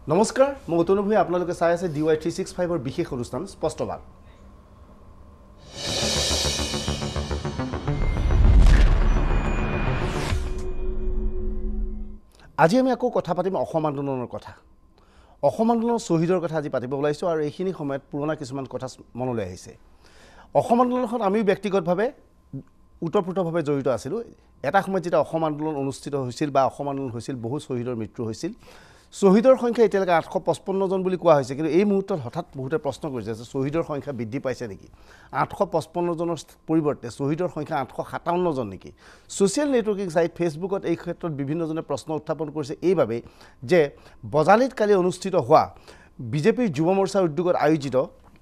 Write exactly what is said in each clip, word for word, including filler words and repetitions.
নমস্কাৰ মই অতনুভূঞা আপোনালোকে চাই আছে D Y three six five ৰ বিশেষ অনুষ্ঠান স্পষ্টবাদ আজি আমি আকৌ কথা পাতিম অসম আন্দোলনৰ কথা অসম আন্দোলনৰ শহীদৰ কথা আজি পাতিব ওলাইছো আৰু এইখিনি সময়ত পুৰণা কিছুমান কথা মনলৈ আহিছে অসম আন্দোলনখন আমি ব্যক্তিগতভাৱে উত্তৰপূৰ্ণভাৱে জড়িত আছিলো এটা সময়ত যেতিয়া অসম আন্দোলন অনুষ্ঠিত হৈছিল বা অসম আন্দোলন হৈছিল বহু শহীদৰ মৃত্যু হৈছিল শহীদৰ সংখ্যা এতিয়ালৈকে আঠশ পঁচপন্ন জন বুলি কোৱা হৈছে কিন্তু এই মুহূৰ্তত হঠাৎ বহুতে প্ৰশ্ন কৰিছে যে শহীদৰ সংখ্যা বৃদ্ধি পাইছে নেকি আঠশ পঁচপন্ন জনৰ পৰিৱৰ্তে শহীদৰ সংখ্যা আঠশ সাতাৱন্ন জন নেকি সোশ্যাল নেটৱৰ্কিং সাইট ফেসবুকত এই ক্ষেত্ৰত বিভিন্নজনে প্ৰশ্ন উত্থাপন কৰিছে এইভাবে যে বজালিত কালি অনুষ্ঠিত হোৱা বিজেপিৰ যুৱ মৰ্চাৰ উদ্যোগত আয়োজিত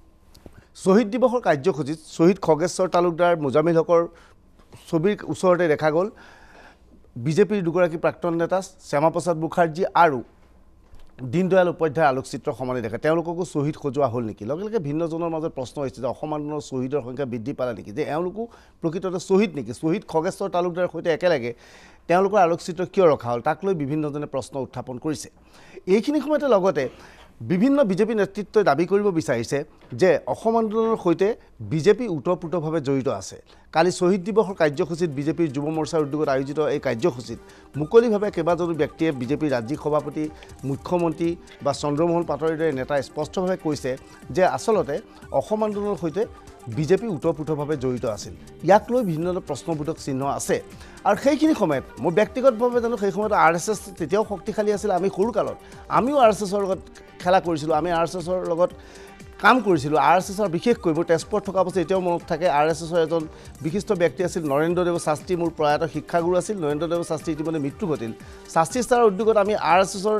শহীদ দিৱসৰ কাৰ্যসূচীত শহীদ খগেশ্বৰ তালুকদাৰ মুজামিল হকৰ ছবিৰ ওচৰতে দেখা গ'ল বিজেপিৰ দুগৰাকী প্ৰাক্তন নেতা শ্যামাপ্ৰসাদ মুখাৰ্জী আৰু দীনদয়াল উপাধ্যায় আলোকচিত্ৰ সমানে দেখা তেওঁলোককো শহীদ খজোৱা হ'ল নেকি লগে লগে ভিন্নজনৰ মাজত প্ৰশ্ন হৈছে যে অসম আন্দোলনৰ শহীদৰ সংখ্যা বৃদ্ধি পালে নেকি যে এওঁলোকো প্ৰকৃততে শহীদ নেকি শহীদ খগেশ্বৰ তালুকদাৰৰ সৈতে একেলগে তেওঁলোকৰ আলোকচিত্ৰ কিয় ৰখা হ'ল তাক লৈ বিভিন্নজনে প্ৰশ্ন উত্থাপন কৰিছে এইখিনি সময়তে লগতে বিভিন্ন বিজেপি নেতৃত্বই দাবী কৰিব বিচাৰিছে যে অসম আন্দোলনৰ সৈতে বিজেপি উত্তৰপূৰ্ণভাৱে জড়িত আছে কালি শহীদ দিৱসৰ কাৰ্যসূচীত বিজেপিৰ যুৱ মৰ্চাৰ উদ্যোগত আয়োজিত এই কাৰ্যসূচীত মুকলিভাৱে কেইবাজনো ব্যক্তিয়ে বিজেপিৰ ৰাজ্যিক সভাপতি মুখ্যমন্ত্ৰী বা চন্দ্ৰমোহন পাটোৱাৰীৰ দৰে নেতাই স্পষ্টভাৱে কৈছে যে আচলতে অসম আন্দোলনৰ সৈতে বিজেপি উত্তৰপূৰ্ণভাৱে জড়িত আছিল ইয়াক লৈ বিভিন্ন প্ৰশ্নবোধক চিহ্ন আছে আৰু সেইখিনি সময়ত মই ব্যক্তিগতভাৱে জানো সেই সময়ত আৰ এছ এছ তেতিয়াও শক্তিশালী আছিল আমি সৰুকালত আমিও আৰ এছ এছৰ লগত খেলা কৰিছিলোঁ আমি আৰ এছ এছৰ লগত কাম কৰিছিলোঁ আৰ এছ এছৰ বিশেষকৈ মোৰ তেজপুৰত থকা অৱস্থা এতিয়াও মনত থাকে আৰ এছ এছৰ এজন বিশিষ্ট ব্যক্তি আছিল নৰেন্দ্ৰদেৱ শাস্ত্ৰী মোৰ প্ৰয়াত শিক্ষাগুৰু আছিল নৰেন্দ্ৰদেৱ শাস্ত্ৰী ইতিমধ্যে মৃত্যু ঘটিল শাস্ত্ৰী ছাৰৰ উদ্যোগত আমি আৰ এছ এছৰ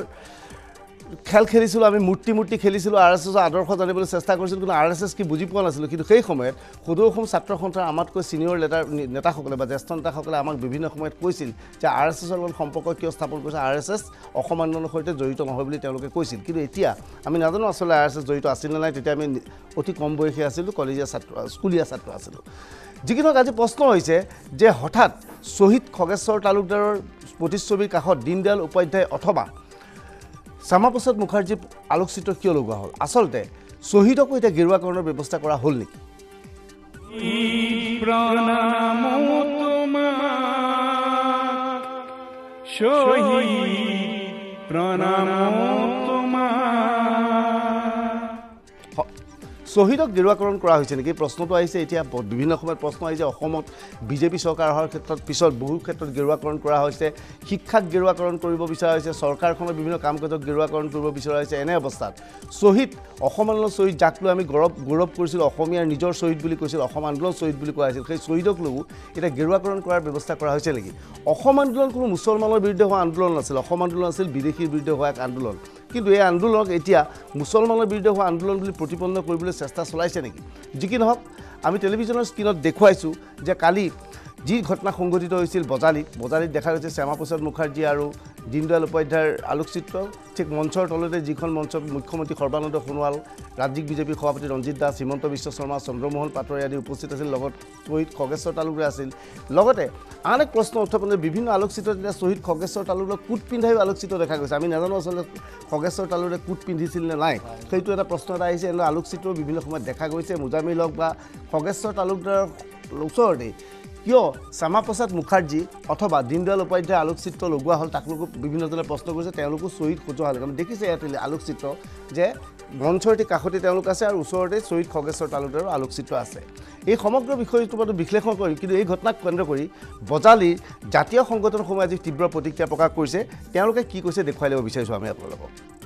খেল খেলিছিলোঁ আমি মূৰ্তি মূৰ্তি খেলিছিলোঁ আৰ এছ এছৰ আদৰ্শ জানিবলৈ চেষ্টা কৰিছিলোঁ কিন্তু আৰ এছ এছ কি বুজি পোৱা নাছিলোঁ কিন্তু সেই সময়ত সদৌ অসম ছাত্ৰ সন্থাৰ আমাতকৈ ছিনিয়ৰ নেতাৰ নেতাসকলে বা জ্যেষ্ঠ নেতাসকলে আমাক বিভিন্ন সময়ত কৈছিল যে আৰ এছ এছৰ লগত সম্পৰ্ক কিয় স্থাপন কৰিছে আৰ এছ এছ অসম আন্দোলনৰ সৈতে জড়িত নহয় বুলি তেওঁলোকে কৈছিল কিন্তু এতিয়া আমি নাজানো আচলতে আৰ এছ এছ জড়িত আছিল নে নাই তেতিয়া আমি অতি কম বয়সী আছিলোঁ কলেজীয়া ছাত্ৰ স্কুলীয়া ছাত্ৰ আছিলোঁ যিকি নহওক আজি প্ৰশ্ন হৈছে যে হঠাৎ শহীদ খগেশ্বৰ তালুকদাৰৰ প্ৰতিচ্ছবিৰ কাষত দীনদয়াল উপাধ্যায় অথবা শ্যামাপ্ৰসাদ মুখাৰ্জীৰ আলোকচিত্ৰ কিয় লগোৱা হ'ল আচলতে শহীদকো এতিয়া গেৰুৱাকৰণৰ ব্যৱস্থা কৰা হ'ল নেকি প্ৰণাম তোমাক শহীদ প্ৰণাম শহীদক গেৰুৱাকৰণ কৰা হৈছে নেকি প্ৰশ্নটো আহিছে এতিয়া বিভিন্ন সময়ত প্ৰশ্ন আহিছে অসমত বিজেপি চৰকাৰ অহাৰ ক্ষেত্ৰত পিছত বহু ক্ষেত্ৰত গেৰুৱাকৰণ কৰা হৈছে শিক্ষাক গেৰুৱাকৰণ কৰিব বিচৰা হৈছে চৰকাৰখনৰ বিভিন্ন কাম কাজক গেৰুৱাকৰণ কৰিব বিচৰা হৈছে এনে অৱস্থাত শহীদ অসম আন্দোলনৰ শহীদ যাক লৈ আমি গৌৰৱ গৌৰৱ কৰিছিলোঁ অসমীয়াৰ নিজৰ শহীদ বুলি কৈছিল অসম আন্দোলন শহীদ বুলি কোৱা হৈছিল সেই শহীদক লৈও এতিয়া গেৰুৱাকৰণ কৰাৰ ব্যৱস্থা কৰা হৈছে নেকি অসম আন্দোলন কোনো মুছলমানৰ বিৰুদ্ধে হোৱা আন্দোলন নাছিল অসম আন্দোলন আছিল বিদেশীৰ বিৰুদ্ধে হোৱা এক আন্দোলন কিন্তু এই আন্দোলনক এতিয়া মুছলমানৰ বিৰুদ্ধে হোৱা আন্দোলন বুলি প্ৰতিপন্ন কৰিবলৈ চেষ্টা চলাইছে নেকি যি কি নহওক আমি টেলিভিছনৰ স্ক্ৰীণত দেখুৱাইছোঁ যে কালি যি ঘটনা সংঘটিত হৈছিল বজালিত বজালিত দেখা গৈছে শ্যামাপ্ৰসাদ মুখাৰ্জী আৰু দীনদয়াল উপাধ্যায়ৰ আলোকচিত্ৰ ঠিক মঞ্চৰ তলতে যিখন মঞ্চ মুখ্যমন্ত্ৰী সৰ্বানন্দ সোণোৱাল ৰাজ্যিক বিজেপিৰ সভাপতি ৰঞ্জিত দাস হিমন্ত বিশ্ব শৰ্মা চন্দ্ৰমোহন পাটোৱাৰী আদি উপস্থিত আছিল লগত শহীদ খগেশ্বৰ তালুকদাৰ আছিল লগতে আন এক প্ৰশ্ন উত্থাপন বিভিন্ন আলোকচিত্ৰত এতিয়া শহীদ খগেশ্বৰ তালুকদাৰ কোট পিন্ধাই আলোকচিত্ৰ দেখা গৈছে আমি নাজানো আচলতে খগেশ্বৰ তালুকদাৰে কোট পিন্ধিছিল নে নাই সেইটো এটা প্ৰশ্ন এটা আহিছে এনে আলোকচিত্ৰ বিভিন্ন সময়ত দেখা গৈছে মুজামিল হক বা খগেশ্বৰ তালুকদাৰৰ ওচৰতে কিয় শ্যামাপ্ৰসাদ মুখাৰ্জী অথবা দীনদয়াল উপাধ্যায় আলোকচিত্ৰ লগোৱা হ'ল তাক লোক বিভিন্নজনে প্ৰশ্ন কৰিছে তেওঁলোকো শহীদ খজোৱা হ'ল আমি দেখিছে ইয়াত আলোকচিত্ৰ যে মঞ্চৰটি কাষতে তেওঁলোক আছে আৰু ওচৰতে শহীদ খগেশ্বৰ তালুকদাৰৰ আলোকচিত্ৰ আছে এই সমগ্ৰ বিষয়টোৰ ওপৰত বিশ্লেষণ কৰিম কিন্তু এই ঘটনাক কেন্দ্ৰ কৰি বজালিৰ জাতীয় সংগঠনসমূহে আজি তীব্ৰ প্ৰতিক্ৰিয়া প্ৰকাশ কৰিছে তেওঁলোকে কি কৈছে দেখুৱাই ল'ব বিচাৰিছোঁ আমি আপোনালোকক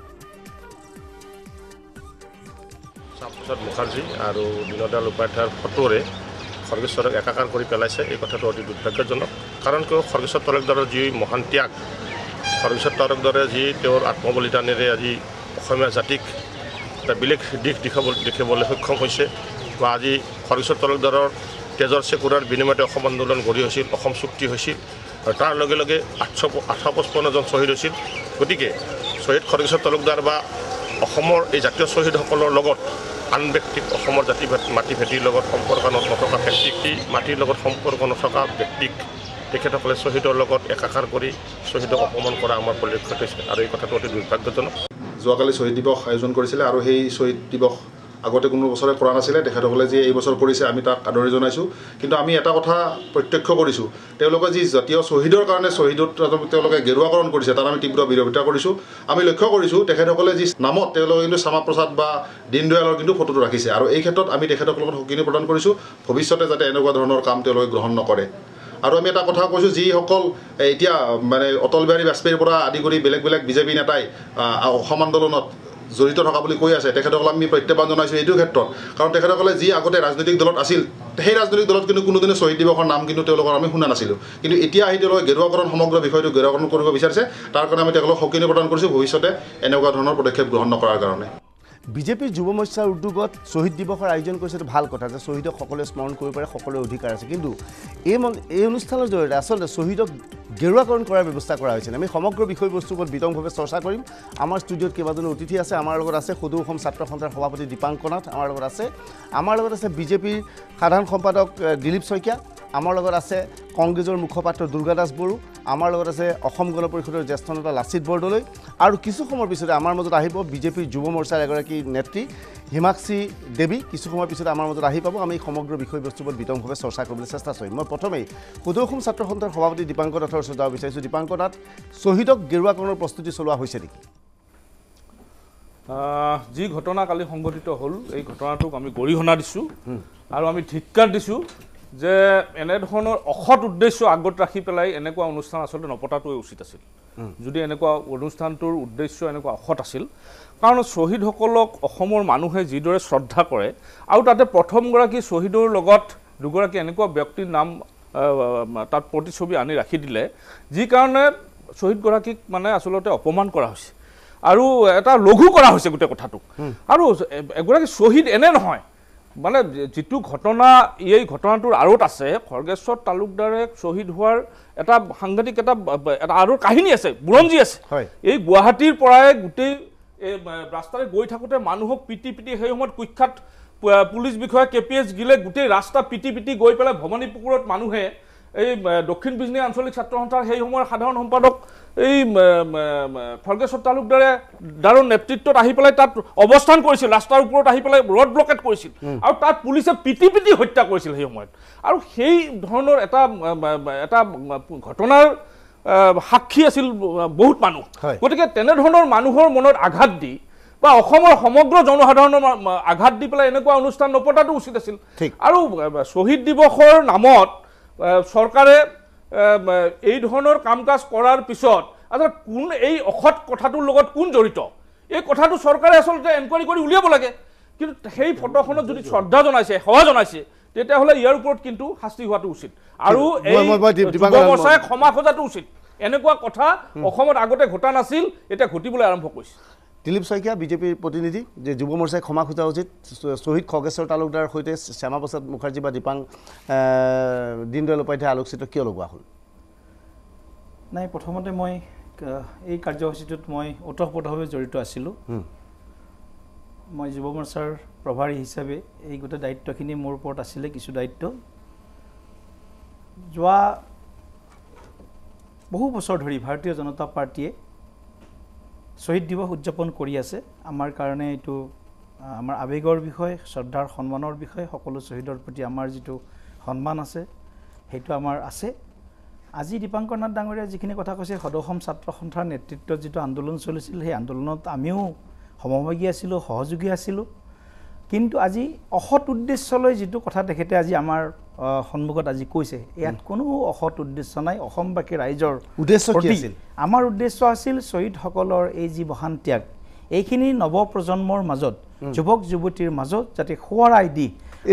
শ্যামাপ্ৰসাদ মুখাৰ্জী আৰু দীনদয়াল উপাধ্যায়ৰ ফটোৰে খগেশ্বৰক একাকাৰ কৰি পেলাইছে এই কথাটো অতি দুৰ্ভাগ্যজনক কাৰণ কিয় খগেশ্বৰ তালুকদাৰৰ যি মহান ত্যাগ খগেশ্বৰ তালুকদাৰে যি তেওঁৰ আত্মবলিদানেৰে আজি অসমীয়া জাতিক এটা বেলেগ দিশ দেখাব দেখিবলৈ সক্ষম হৈছে বা আজি খগেশ্বৰ তালুকদাৰৰ তেজৰ চেকুৰাৰ বিনিময়তে অসম আন্দোলন গঢ়ি হৈছিল অসম চুক্তি হৈছিল আৰু তাৰ লগে লগে আঠশ আঠশ পঁচপন্নজন শ্বহীদ হৈছিল গতিকে শ্বহীদ খগেশ্বৰ তালুকদাৰ বা অসমৰ এই জাতীয় শ্বহীদসকলৰ লগত আন ব্যক্তিক অসমৰ জাতি মাটি ভেটিৰ লগত সম্পৰ্ক নথকা ব্যক্তিক মাটিৰ লগত সম্পৰ্ক নথকা ব্যক্তিক তেখেতসকলে শ্বহীদৰ লগত একাকাৰ কৰি শ্বহীদক অপমান কৰা আমাৰ পৰিলক্ষিত হৈছে আৰু এই কথাটো অতি দুৰ্ভাগ্যজনক যোৱাকালি শ্বহীদ দিৱস আয়োজন কৰিছিলে আৰু সেই শ্বহীদ দিৱস আগতে কোনো বছৰে কৰা নাছিলে তেখেতসকলে যে এই বছৰ কৰিছে আমি তাক আদৰণি জনাইছোঁ কিন্তু আমি এটা কথা প্ৰত্যক্ষ কৰিছোঁ তেওঁলোকে যি জাতীয় শ্বহীদৰ কাৰণে শ্বহীদত তেওঁলোকে গেৰুৱাকৰণ কৰিছে তাত আমি তীব্ৰ বিৰোধিতা কৰিছোঁ আমি লক্ষ্য কৰিছোঁ তেখেতসকলে যি নামত তেওঁলোকে কিন্তু শ্যামাপ্ৰসাদ বা দীনদয়ালৰ কিন্তু ফটোটো ৰাখিছে আৰু এই ক্ষেত্ৰত আমি তেখেতসকলক সকিনি প্ৰদান কৰিছোঁ ভৱিষ্যতে যাতে এনেকুৱা ধৰণৰ কাম তেওঁলোকে গ্ৰহণ নকৰে আৰু আমি এটা কথা কৈছোঁ যিসকল এতিয়া মানে অটল বিহাৰী বাজপেয়ীৰ পৰা আদি কৰি বেলেগ বেলেগ বিজেপি নেতাই অসম আন্দোলনত জড়িত থকা বুলি কৈ আছে তেখেতসকলক আমি প্ৰত্যাহ্বান জনাইছোঁ এইটো ক্ষেত্ৰত কাৰণ তেখেতসকলে যি আগতে ৰাজনৈতিক দলত আছিল সেই ৰাজনৈতিক দলত কিন্তু কোনোদিনে শ্বহীদ দিৱসৰ নাম কিন্তু তেওঁলোকৰ আমি শুনা নাছিলোঁ কিন্তু এতিয়া আহি তেওঁলোকে গেৰুৱাকৰণ সমগ্ৰ বিষয়টো গেৰুৱাকৰণ কৰিব বিচাৰিছে তাৰ কাৰণে আমি তেওঁলোকক সকিনি প্ৰদান কৰিছোঁ ভৱিষ্যতে এনেকুৱা ধৰণৰ পদক্ষেপ গ্ৰহণ নকৰাৰ কাৰণে বিজেপিৰ যুৱ মৰ্চাৰ উদ্যোগত শ্বহীদ দিৱসৰ আয়োজন কৰিছে ভাল কথা যে শ্বহীদক সকলোৱে স্মৰণ কৰিব পাৰে সকলোৰে অধিকাৰ আছে কিন্তু এই এই অনুষ্ঠানৰ জৰিয়তে আচলতে শ্বহীদক গেৰুৱাকৰণ কৰাৰ ব্যৱস্থা কৰা হৈছে আমি সমগ্ৰ বিষয়বস্তুৰ ওপৰত বিতংভাৱে চৰ্চা কৰিম আমাৰ ষ্টুডিঅ'ত কেইবাজনো অতিথি আছে আমাৰ লগত আছে সদৌ অসম ছাত্ৰ সন্থাৰ সভাপতি দীপাংকৰ নাথ আমাৰ লগত আছে আমাৰ লগত আছে বিজেপিৰ সাধাৰণ সম্পাদক দিলীপ শইকীয়া আমাৰ লগত আছে কংগ্ৰেছৰ মুখপাত্ৰ দুৰ্গা দাস বড়ো আমাৰ লগত আছে অসম গণ পৰিষদৰ জ্যেষ্ঠ নেতা লাচিত বৰদলৈ আৰু কিছু সময়ৰ পিছতে আমাৰ মাজত আহিব বিজেপিৰ যুৱ মৰ্চাৰ এগৰাকী নেত্ৰী হিমাক্ষী দেৱী কিছু সময়ৰ পিছতে আমাৰ মাজত আহি পাব আমি সমগ্ৰ বিষয়বস্তুৰ ওপৰত বিতংভাৱে চৰ্চা কৰিবলৈ চেষ্টা কৰিম মই প্ৰথমেই সদৌ অসম ছাত্ৰ সন্থাৰ সভাপতি দীপাংকৰ নাথৰ ওচৰত যাব বিচাৰিছোঁ দীপাংকৰ নাথ শ্বহীদক গেৰুৱাকৰণৰ প্ৰস্তুতি চলোৱা হৈছে নেকি যি ঘটনা কালি সংঘটিত হ'ল এই ঘটনাটোক আমি গৰিহণা দিছোঁ আৰু আমি ধিক্কাৰ দিছোঁ যে এনেধৰণৰ অসৎ উদ্দেশ্য আগত ৰাখি পেলাই এনেকুৱা অনুষ্ঠান আচলতে নপতাটোৱে উচিত আছিল যদি এনেকুৱা অনুষ্ঠানটোৰ উদ্দেশ্য এনেকুৱা অসৎ আছিল কাৰণ শ্বহীদসকলক অসমৰ মানুহে যিদৰে শ্ৰদ্ধা কৰে আৰু তাতে প্ৰথমগৰাকী শ্বহীদৰ লগত দুগৰাকী এনেকুৱা ব্যক্তিৰ নাম তাত প্ৰতিছবি আনি ৰাখি দিলে যি কাৰণে শ্বহীদগৰাকীক মানে আচলতে অপমান কৰা হৈছে আৰু এটা লঘু কৰা হৈছে গোটেই কথাটোক আৰু এগৰাকী শ্বহীদ এনে নহয় মানে যিটো ঘটনা এই ঘটনাটোৰ আঁৰত আছে খৰ্গেশ্বৰ তালুকদাৰে শ্বহীদ হোৱাৰ এটা সাংঘাতিক এটা এটা আঁৰৰ কাহিনী আছে বুৰঞ্জী আছে এই গুৱাহাটীৰ পৰাই গোটেই ৰাস্তাৰে গৈ থাকোঁতে মানুহক পিটি পিটি সেই সময়ত কুখ্যাত পুলিচ বিষয়া কে পি এছ গিলে গোটেই ৰাস্তা পিটি পিটি গৈ পেলাই ভৱানীপুকুৰত মানুহে এই দক্ষিণ বিজনী আঞ্চলিক ছাত্ৰ সন্থাৰ সেই সময়ৰ সাধাৰণ সম্পাদক এই খৰ্গেশ্বৰ তালুকদাৰে দাৰৰ নেতৃত্বত আহি পেলাই তাত অৱস্থান কৰিছিল ৰাস্তাৰ ওপৰত আহি পেলাই ৰড ব্লকেট কৰিছিল আৰু তাত পুলিচে পিটি পিটি হত্যা কৰিছিল সেই সময়ত আৰু সেই ধৰণৰ এটা এটা ঘটনাৰ সাক্ষী আছিল বহুত মানুহ গতিকে তেনেধৰণৰ মানুহৰ মনত আঘাত দি বা অসমৰ সমগ্ৰ জনসাধাৰণৰ আঘাত দি পেলাই এনেকুৱা অনুষ্ঠান নপতাটো উচিত আছিল আৰু শ্বহীদ দিৱসৰ নামত চৰকাৰে এই ধৰণৰ কাম কাজ কৰাৰ পিছত আচলতে কোন এই অসৎ কথাটোৰ লগত কোন জড়িত এই কথাটো চৰকাৰে আচলতে এনকুৱাৰী কৰি উলিয়াব লাগে কিন্তু সেই ফটোখনত যদি শ্ৰদ্ধা জনাইছে সেৱা জনাইছে তেতিয়াহ'লে ইয়াৰ ওপৰত কিন্তু শাস্তি হোৱাটো উচিত আৰু এই যুৱমৰ্চাই ক্ষমা খোজাটো উচিত এনেকুৱা কথা অসমত আগতে ঘটা নাছিল এতিয়া ঘটিবলৈ আৰম্ভ কৰিছে দিলীপ শইকীয়া বিজেপিৰ প্ৰতিনিধি যে যুৱ মৰ্চাই ক্ষমা খোজা উচিত শ্বহীদ খগেশ্বৰ তালুকদাৰৰ সৈতে শ্যামাপ্ৰসাদ মুখাৰ্জী বা দীপাং দীনদয়াল উপাধ্যায় আলোকচিত কিয় লগোৱা হ'ল নাই প্ৰথমতে মই এই কাৰ্যসূচীটোত মই ওতঃপ্ৰোতভাৱে জড়িত আছিলোঁ মই যুৱ মৰ্চাৰ প্ৰভাৰী হিচাপে এই গোটেই দায়িত্বখিনি মোৰ ওপৰত আছিলে কিছু দায়িত্ব যোৱা বহু বছৰ ধৰি ভাৰতীয় জনতা পাৰ্টীয়ে শ্বহীদ দিৱস উদযাপন কৰি আছে আমাৰ কাৰণে এইটো আমাৰ আৱেগৰ বিষয় শ্ৰদ্ধাৰ সন্মানৰ বিষয় সকলো শ্বহীদৰ প্ৰতি আমাৰ যিটো সন্মান আছে সেইটো আমাৰ আছে আজি দীপাংকৰ নাথ ডাঙৰীয়া যিখিনি কথা কৈছে সদৌ অসম ছাত্ৰ সন্থাৰ নেতৃত্বত যিটো আন্দোলন চলিছিল সেই আন্দোলনত আমিও সমভাগী আছিলোঁ সহযোগী আছিলোঁ কিন্তু আজি অসৎ উদ্দেশ্যলৈ যিটো কথা তেখেতে আজি আমাৰ সন্মুখত আজি কৈছে ইয়াত কোনো অসৎ উদ্দেশ্য নাই অসমবাসী ৰাইজৰ উদ্দেশ্য কি আছিল আমাৰ উদ্দেশ্য আছিল শ্বহীদসকলৰ এই যি মহান ত্যাগ এইখিনি নৱ প্ৰজন্মৰ মাজত যুৱক যুৱতীৰ মাজত যাতে সোঁৱৰাই দি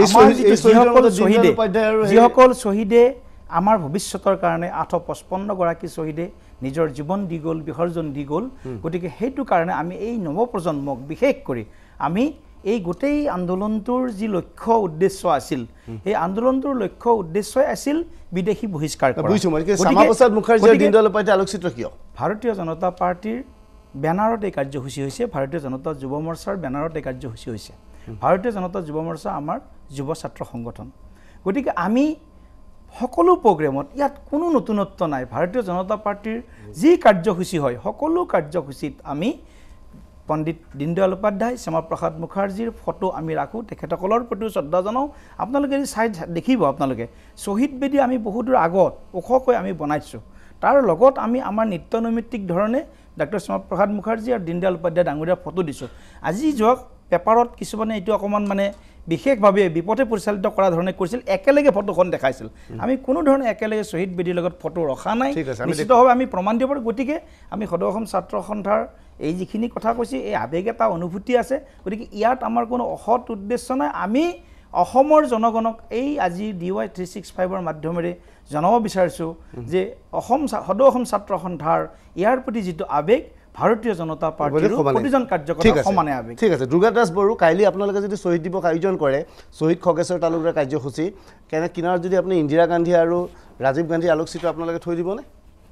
যিসকল শ্বহীদে আমাৰ ভৱিষ্যতৰ কাৰণে আঠশ পঁচপন্ন গৰাকী শ্বহীদে নিজৰ জীৱন দি গ'ল বিসৰ্জন দি গ'ল গতিকে সেইটো কাৰণে আমি এই নৱ প্ৰজন্মক বিশেষ কৰি আমি এই গোটেই আন্দোলনটোৰ যি লক্ষ্য উদ্দেশ্য আছিল এই আন্দোলনটোৰ লক্ষ্য উদ্দেশ্যই আছিল বিদেশী বহিষ্কাৰ কৰা শ্যামাপ্ৰসাদ মুখাৰ্জী দীনদয়াল উপাধ্যায় আলোকচিত্ৰ কিয় ভাৰতীয় জনতা পাৰ্টীৰ বেনাৰত এই কাৰ্যসূচী হৈছে ভাৰতীয় জনতা যুৱ মৰ্চাৰ বেনাৰত এই কাৰ্যসূচী হৈছে ভাৰতীয় জনতা যুৱ মৰ্চা আমাৰ যুৱ ছাত্ৰ সংগঠন গতিকে আমি সকলো প্ৰগ্ৰেমত ইয়াত কোনো নতুনত্ব নাই ভাৰতীয় জনতা পাৰ্টীৰ যি কাৰ্যসূচী হয় সকলো কাৰ্যসূচীত আমি পণ্ডিত দীনদয়াল উপাধ্যায় শ্যামাপ্ৰসাদ মুখাৰ্জীৰ ফটো আমি ৰাখোঁ তেখেতসকলৰ প্ৰতিও শ্ৰদ্ধা জনাওঁ আপোনালোকে যদি চাই দেখিব আপোনালোকে শ্বহীদ বেদী আমি বহুদূৰ আগত ওখকৈ আমি বনাইছোঁ তাৰ লগত আমি আমাৰ নিত্য নৈমিত্তিক ধৰণে ডক্টৰ শ্যামাপ্ৰসাদ মুখাৰ্জী আৰু দীনদয়াল উপাধ্যায় ডাঙৰীয়াৰ ফটো দিছোঁ আজি যোৱা পেপাৰত কিছুমানে এইটো অকণমান মানে বিশেষভাৱে বিপথে পৰিচালিত কৰা ধৰণে কৰিছিল একেলগে ফটোখন দেখাইছিল আমি কোনো ধৰণে একেলগে শ্বহীদ বেদীৰ লগত ফটো ৰখা নাই নিশ্চিতভাৱে আমি প্ৰমাণ দিব পাৰোঁ গতিকে আমি সদৌ অসম ছাত্ৰ সন্থাৰ এই যিখিনি কথা কৈছে এই আৱেগ এটা অনুভূতি আছে গতিকে ইয়াত আমাৰ কোনো অসৎ উদ্দেশ্য নাই আমি অসমৰ জনগণক এই আজি ডি ৱাই থ্ৰী ছিক্স ফাইভৰ মাধ্যমেৰে জনাব বিচাৰিছোঁ যে অসম সদৌ অসম ছাত্ৰ সন্থাৰ ইয়াৰ প্ৰতি যিটো আৱেগ ভাৰতীয় জনতা পাৰ্টিৰ প্ৰতিজন কাৰ্যকৰ্তা সমানে আৱেগ ঠিক আছে দুৰ্গাদাস বড়ো কাইলৈ আপোনালোকে যদি শ্বহীদ দিৱস আয়োজন কৰে শ্বহীদ খগেশ্বৰ তালুকদাৰ কাৰ্যসূচী কেনে কিনাৰত যদি আপুনি ইন্দিৰা গান্ধী আৰু ৰাজীৱ গান্ধী আলোকচিত্ৰ আপোনালোকে থৈ দিবনে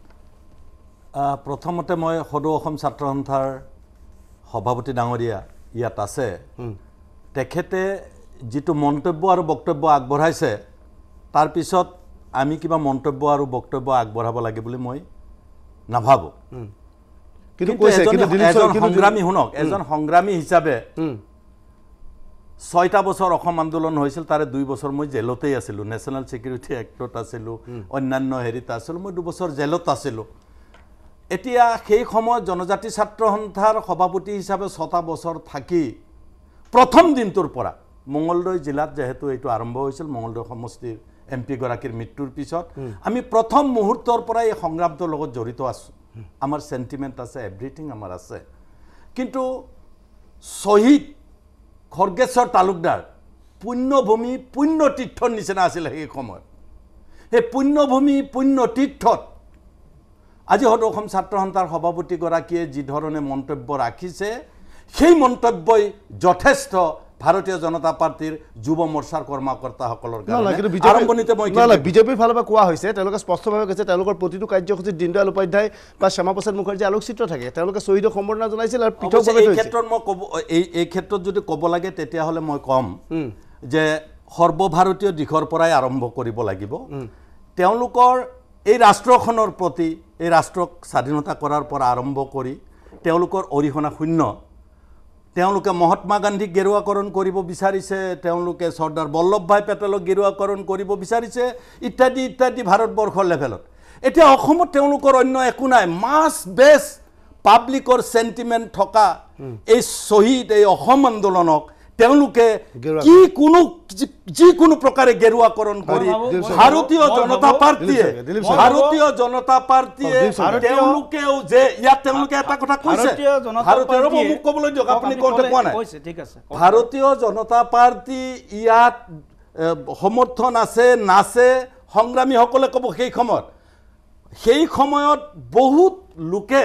প্ৰথমতে মই সদৌ অসম ছাত্ৰ সন্থাৰ সভাপতি ডাঙৰীয়া ইয়াত আছে তেখেতে যিটো মন্তব্য আৰু বক্তব্য আগবঢ়াইছে তাৰ পিছত আমি কিবা মন্তব্য আৰু বক্তব্য আগবঢ়াব লাগে বুলি মই নাভাবোঁ কিন্তু কৈছে কিন্তু সংগ্ৰামী শুনক এজন সংগ্ৰামী হিচাপে ছয়টা বছৰ অসম আন্দোলন হৈছিল তাৰে দুই বছৰ মই জেলতেই আছিলোঁ নেশ্যনেল ছিকিউৰিটি এক্টত আছিলোঁ অন্যান্য হেৰিত আছিলোঁ মই দুবছৰ জেলত আছিলোঁ এতিয়া সেই সময়ত জনজাতি ছাত্ৰ সন্থাৰ সভাপতি হিচাপে ছটা বছৰ থাকি প্ৰথম দিনটোৰ পৰা মঙলদৈ জিলাত যেহেতু এইটো আৰম্ভ হৈছিল মঙলদৈ সমষ্টিৰ এম পি গৰাকীৰ মৃত্যুৰ পিছত আমি প্ৰথম মুহূৰ্তৰ পৰা এই সংগ্ৰামটোৰ লগত জড়িত আছোঁ আমাৰ সেন্টিমেন্ট আছে এভৰিথিং আমাৰ আছে কিন্তু শহীদ খৰ্গেশ্বৰ তালুকদাৰ পুণ্যভূমি পুণ্যতীৰ্থৰ নিচিনা আছিল সেই সময়ত সেই পুণ্যভূমি পুণ্যতীৰ্থত আজি সদৌ অসম ছাত্ৰ সন্থাৰ সভাপতিগৰাকীয়ে যি ধৰণে মন্তব্য ৰাখিছে সেই মন্তব্যই যথেষ্ট ভাৰতীয় জনতা পাৰ্টিৰ যুৱ মৰ্চাৰ কৰ্মকৰ্তাসকলৰ কাৰণে আৰম্ভণিতে মই বিজেপিৰ ফালৰ পৰা কোৱা হৈছে তেওঁলোকে স্পষ্টভাৱে কৈছে তেওঁলোকৰ প্ৰতিটো কাৰ্যসূচীত দীনদয়াল উপাধ্যায় বা শ্যামাপ্ৰসাদ মুখাৰ্জী আলোকচিত্ৰ থাকে তেওঁলোকে শ্বহীদক সম্বৰ্ধনা জনাইছিল আৰু পৃথকভাৱে এই ক্ষেত্ৰত মই ক'ব এই এই ক্ষেত্ৰত যদি ক'ব লাগে তেতিয়াহ'লে মই ক'ম যে সৰ্বভাৰতীয় দিশৰ পৰাই আৰম্ভ কৰিব লাগিব তেওঁলোকৰ এই ৰাষ্ট্ৰখনৰ প্ৰতি এই ৰাষ্ট্ৰক স্বাধীনতা কৰাৰ পৰা আৰম্ভ কৰি তেওঁলোকৰ অৰিহণা শূন্য তেওঁলোকে মহাত্মা গান্ধীক গেৰুৱাকৰণ কৰিব বিচাৰিছে তেওঁলোকে চৰ্দাৰ বল্লভভাই পেটেলক গেৰুৱাকৰণ কৰিব বিচাৰিছে ইত্যাদি ইত্যাদি ভাৰতবৰ্ষৰ লেভেলত এতিয়া অসমত তেওঁলোকৰ অন্য একো নাই মাছ বেছ পাব্লিকৰ সেন্টিমেন্ট থকা এই শহীদ এই অসম আন্দোলনক তেওঁলোকে কি কোনো যি কোনো প্ৰকাৰে গেৰুৱাকৰণ কৰি ভাৰতীয় জনতা পাৰ্টিয়ে ভাৰতীয় জনতা পাৰ্টিয়ে তেওঁলোকেও যে ইয়াত তেওঁলোকে এটা কথা কৈছে ভাৰতীয় মোক ক'বলৈ দিয়ক আপুনি কোনটো কোৱা নাই ভাৰতীয় জনতা পাৰ্টি ইয়াত সমৰ্থন আছে নাছে সংগ্ৰামীসকলে ক'ব সেই সময়ত সেই সময়ত বহুত লোকে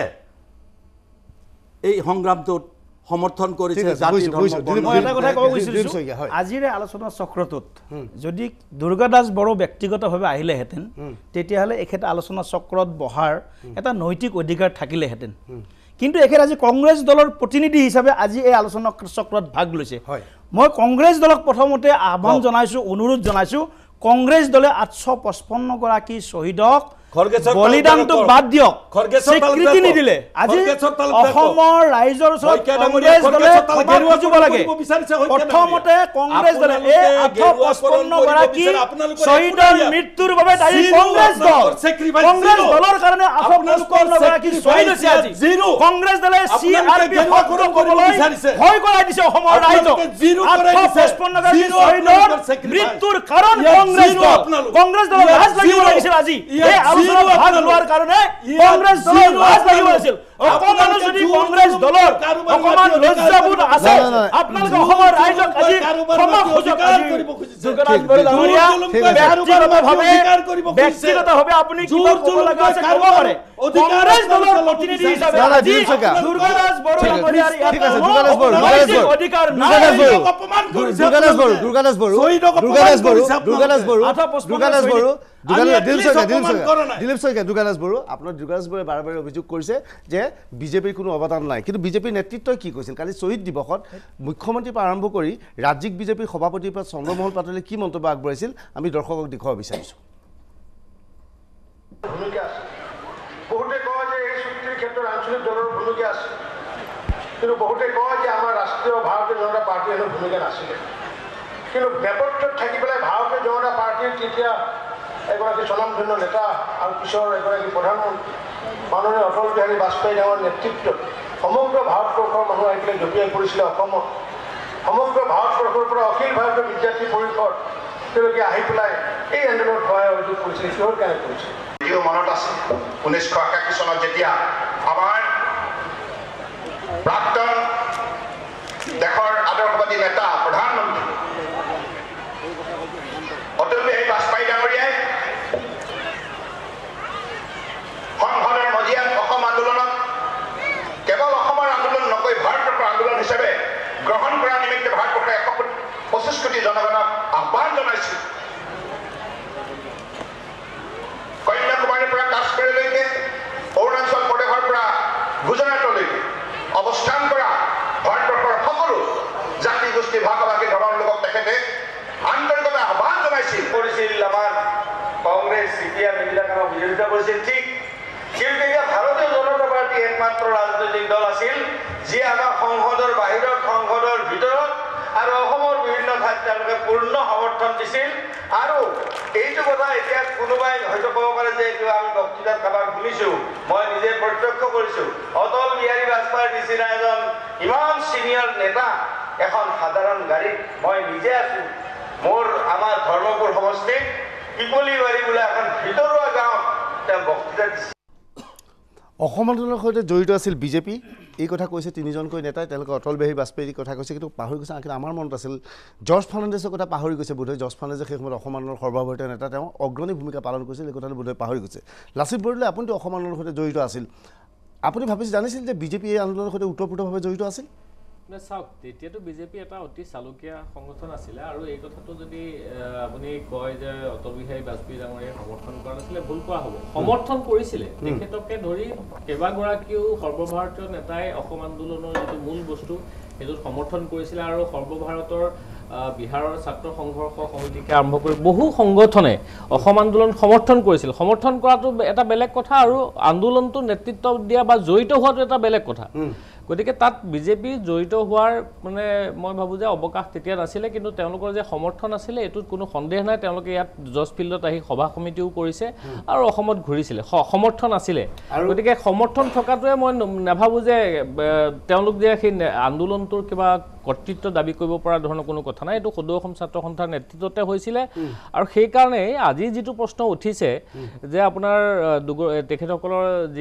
এই সংগ্ৰামটোত সমৰ্থন কৰিছে জাতি ধৰ্ম মই এটা কথা ক'ব বিচাৰিছোঁ আজিৰে আলোচনা চক্ৰটোত যদি দুৰ্গাদাস বড়ো ব্যক্তিগতভাৱে আহিলেহেঁতেন তেতিয়াহ'লে এখেত আলোচনা চক্ৰত বহাৰ এটা নৈতিক অধিকাৰ থাকিলেহেঁতেন কিন্তু এখেত আজি কংগ্ৰেছ দলৰ প্ৰতিনিধি হিচাপে আজি এই আলোচনা চক্ৰত ভাগ লৈছে মই কংগ্ৰেছ দলক প্ৰথমতে আহ্বান জনাইছোঁ অনুৰোধ জনাইছোঁ কংগ্ৰেছ দলে আঠশ পঁচপন্ন গৰাকী শ্বহীদক বলিদানটো বাদ দিয়ক স্বীকৃতি নিদিলে আজি অসমৰ ৰাইজৰ ওচৰত কংগ্ৰেছ দলে ক্ষমা খুজিব লাগে প্ৰথমতে কংগ্ৰেছ দলে এই আঠশ পঁচপন্ন গৰাকী শ্বহীদৰ মৃত্যুৰ বাবে দায়ী কংগ্ৰেছ দল কংগ্ৰেছ দলৰ কাৰণে আঠশ পঁচপন্ন গৰাকী শ্বহীদ হৈছে আজি কংগ্ৰেছ দলে চি আৰ পি শব্দ কৰিবলৈ ভয় কৰাই দিছে অসমৰ ৰাইজক আঠশ পঁচপন্ন গৰাকী শ্বহীদৰ মৃত্যুৰ কাৰণ কংগ্ৰেছ দল কংগ্ৰেছ দলৰ লাজ লাগিব লাগিছিল আজি এই ভাগ লোৱাৰ কাৰণে কংগ্ৰেছ দলৰ লাজ লাগিব আছিল অকমান যদি কংগ্ৰেছ দলৰ অকমান লজ্জাবোধ আছে আপোনালোকে অসমৰ ৰাইজক আজি ক্ষমা খুজক দুৰ্গাদাস বড়ো ডাঙৰীয়া ব্যক্তিগতভাৱে আপুনি কিবা ক'ব লগা আছে ক'ব পাৰে কংগ্ৰেছ দলৰ প্ৰতিনিধি হিচাপে দুৰ্গাদাস বড়ো ডাঙৰীয়াৰ অধিকাৰ নাই অপমান কৰিছে দুৰ্গাদাস বড়ো দুৰ্গাদাস বড়ো দুৰ্গাদাস বড়ো দুৰ্গাদাস বড়ো দুৰ্গাদাস বড়ো দিলীপ শইকীয়া দুৰ্গাদাস বড়ো আপোনাৰ দুৰ্গাদাস বড়োৱে বাৰে বাৰে অভিযোগ কৰিছে যে বিজেপিৰ কোনো অৱদান নাই কিন্তু বিজেপিৰ নেতৃত্বই কি কৈছিল কালি শ্বহীদ দিৱসত মুখ্যমন্ত্ৰীৰ পৰা আৰম্ভ কৰি ৰাজ্যিক বিজেপিৰ সভাপতিৰ পৰা চন্দ্ৰমোহন পাটোৱাৰীয়ে কি মন্তব্য আগবঢ়াইছিল আমি দৰ্শকক দেখুৱাব বিচাৰিছোঁ বহুতে কয় যে এই চুক্তিৰ ক্ষেত্ৰত আঞ্চলিক দলৰ ভূমিকা আছে কিন্তু বহুতে কয় যে আমাৰ ৰাষ্ট্ৰীয় ভাৰতীয় জনতা পাৰ্টীৰ হেনো ভূমিকা নাছিলে কিন্তু নেপথ্যত থাকি পেলাই ভাৰতীয় জনতা পাৰ্টীৰ তেতিয়া এগৰাকী স্বনামধন্য নেতা আৰু পিছৰ এগৰাকী প্ৰধানমন্ত্ৰী মাননীয় অটল বিহাৰী বাজপেয়ী ডাঙৰ নেতৃত্বত সমগ্ৰ ভাৰতবৰ্ষৰ মানুহ আহি পেলাই জঁপিয়াই পৰিছিলে অসমত সমগ্ৰ ভাৰতবৰ্ষৰ পৰা অখিল ভাৰতীয় বিদ্যাৰ্থী পৰিষদ তেওঁলোকে আহি পেলাই এই আন্দোলনত সহায় সহযোগ কৰিছিলে কিহৰ কাৰণে কৰিছিল যদিও মনত আছে ঊনৈছশ একাশী চনত যেতিয়া আমাৰ প্ৰাক্তন দেশৰ আদৰ্শবাদী নেতা প্ৰধানমন্ত্ৰী অটল বিহাৰী বাজপেয়ী ডাঙৰীয়াই সংসদৰ মজিয়াত অসম আন্দোলনক কেৱল অসমৰ আন্দোলন নকৈ ভাৰতবৰ্ষৰ আন্দোলন হিচাপে গ্ৰহণ কৰাৰ নিমিত্তে ভাৰতবৰ্ষৰ এশ পঁচিছ কোটি জনগণক আহ্বান জনাইছিল কন্যাকুমাৰীৰ পৰা কাশ্মীৰলৈকে অৰুণাচল প্ৰদেশৰ পৰা গুজৰাটলৈকে অৱস্থান কৰা ভাৰতবৰ্ষৰ সকলো জাতি গোষ্ঠী ভাষা ভাষী ধৰ্মৰ লোকক তেখেতে আন্তৰিকতা আহ্বান জনাইছিল কৰিছিল আমাৰ কংগ্ৰেছ চি পি এম এইবিলাকক বিৰোধিতা কৰিছিল ঠিক কিন্তু এতিয়া ভাৰতীয় জনতা পাৰ্টী একমাত্ৰ ৰাজনৈতিক দল আছিল যি আমাৰ সংসদৰ বাহিৰত সংসদৰ ভিতৰত আৰু অসমৰ বিভিন্ন ঠাইত তেওঁলোকে পূৰ্ণ সমৰ্থন দিছিল আৰু এইটো কথা এতিয়া কোনোবাই হয়তো ক'ব পাৰে যে এইটো আমি বক্তৃতাত কাৰোবাক শুনিছোঁ মই নিজে প্ৰত্যক্ষ কৰিছোঁ অটল বিহাৰী বাজপেয়ীৰ নিচিনা এজন ইমান ছিনিয়ৰ নেতা এখন সাধাৰণ গাড়ীত মই নিজে আছোঁ মোৰ আমাৰ ধৰ্মপুৰ সমষ্টিত পিপলিবাৰী বোলে এখন ভিতৰুৱা গাঁৱত তেওঁ বক্তৃতা দিছিল অসম আন্দোলনৰ সৈতে জড়িত আছিল বিজেপি এই কথা কৈছে তিনিজনকৈ নেতাই তেওঁলোকে অটল বিহাৰী বাজপেয়ীৰ কথা কৈছে কিন্তু পাহৰি গৈছে কিন্তু আমাৰ মনত আছিল জৰ্জ ফাৰ্ণাণ্ডেছৰ কথা পাহৰি গৈছে বোধহয় জৰ্জ ফাৰ্ণাণ্ডেছে সেই সময়ত অসম আন্দোলনৰ সৰ্বভাৰতীয় নেতা তেওঁ অগ্ৰণী ভূমিকা পালন কৰিছিল এই কথাটো বোধহয় পাহৰি গৈছে লাচিত বৰদলৈ আপুনিতো অসম আন্দোলনৰ সৈতে জড়িত আছিল আপুনি ভাবিছে জানিছিল যে বিজেপি এই আন্দোলনৰ সৈতে ওতঃপ্ৰোতভাৱে জড়িত আছিল চাওক তেতিয়াতো বিজেপি এটা অতি চালুকীয়া সংগঠন আছিলে আৰু এই কথাটো যদি আপুনি কয় যে অটল বিহাৰী বাজপেয়ী ডাঙৰীয়াই সমৰ্থন কৰা নাছিলে ভুল কোৱা হ'ব সমৰ্থন কৰিছিলে তেখেতকে ধৰি কেইবাগৰাকীও সৰ্বভাৰতীয় নেতাই অসম আন্দোলনৰ যিটো মূল বস্তু সেইটোত সমৰ্থন কৰিছিলে আৰু সৰ্বভাৰতৰ বিহাৰৰ ছাত্ৰ সংঘৰ্ষ সমিতিকে আৰম্ভ কৰি বহু সংগঠনে অসম আন্দোলন সমৰ্থন কৰিছিল সমৰ্থন কৰাটো এটা বেলেগ কথা আৰু আন্দোলনটো নেতৃত্ব দিয়া বা জড়িত হোৱাটো এটা বেলেগ কথা গতিকে তাত বিজেপি জড়িত হোৱাৰ মানে মই ভাবোঁ যে অৱকাশ তেতিয়া নাছিলে কিন্তু তেওঁলোকৰ যে সমৰ্থন আছিলে এইটোত কোনো সন্দেহ নাই তেওঁলোকে ইয়াত জজ ফিল্ডত আহি সভা সমিতিও কৰিছে আৰু অসমত ঘূৰিছিলে সমৰ্থন আছিলে গতিকে সমৰ্থন থকাটোৱে মই নাভাবোঁ যে তেওঁলোক যে সেই আন্দোলনটোৰ কিবা কৰ্তৃত্ব দাবী কৰিব পৰা ধৰণৰ কোনো কথা নাই এইটো সদৌ অসম ছাত্ৰ সন্থাৰ নেতৃত্বতে হৈছিলে আৰু সেইকাৰণে আজি যিটো প্ৰশ্ন উঠিছে যে আপোনাৰ তেখেতসকলৰ যি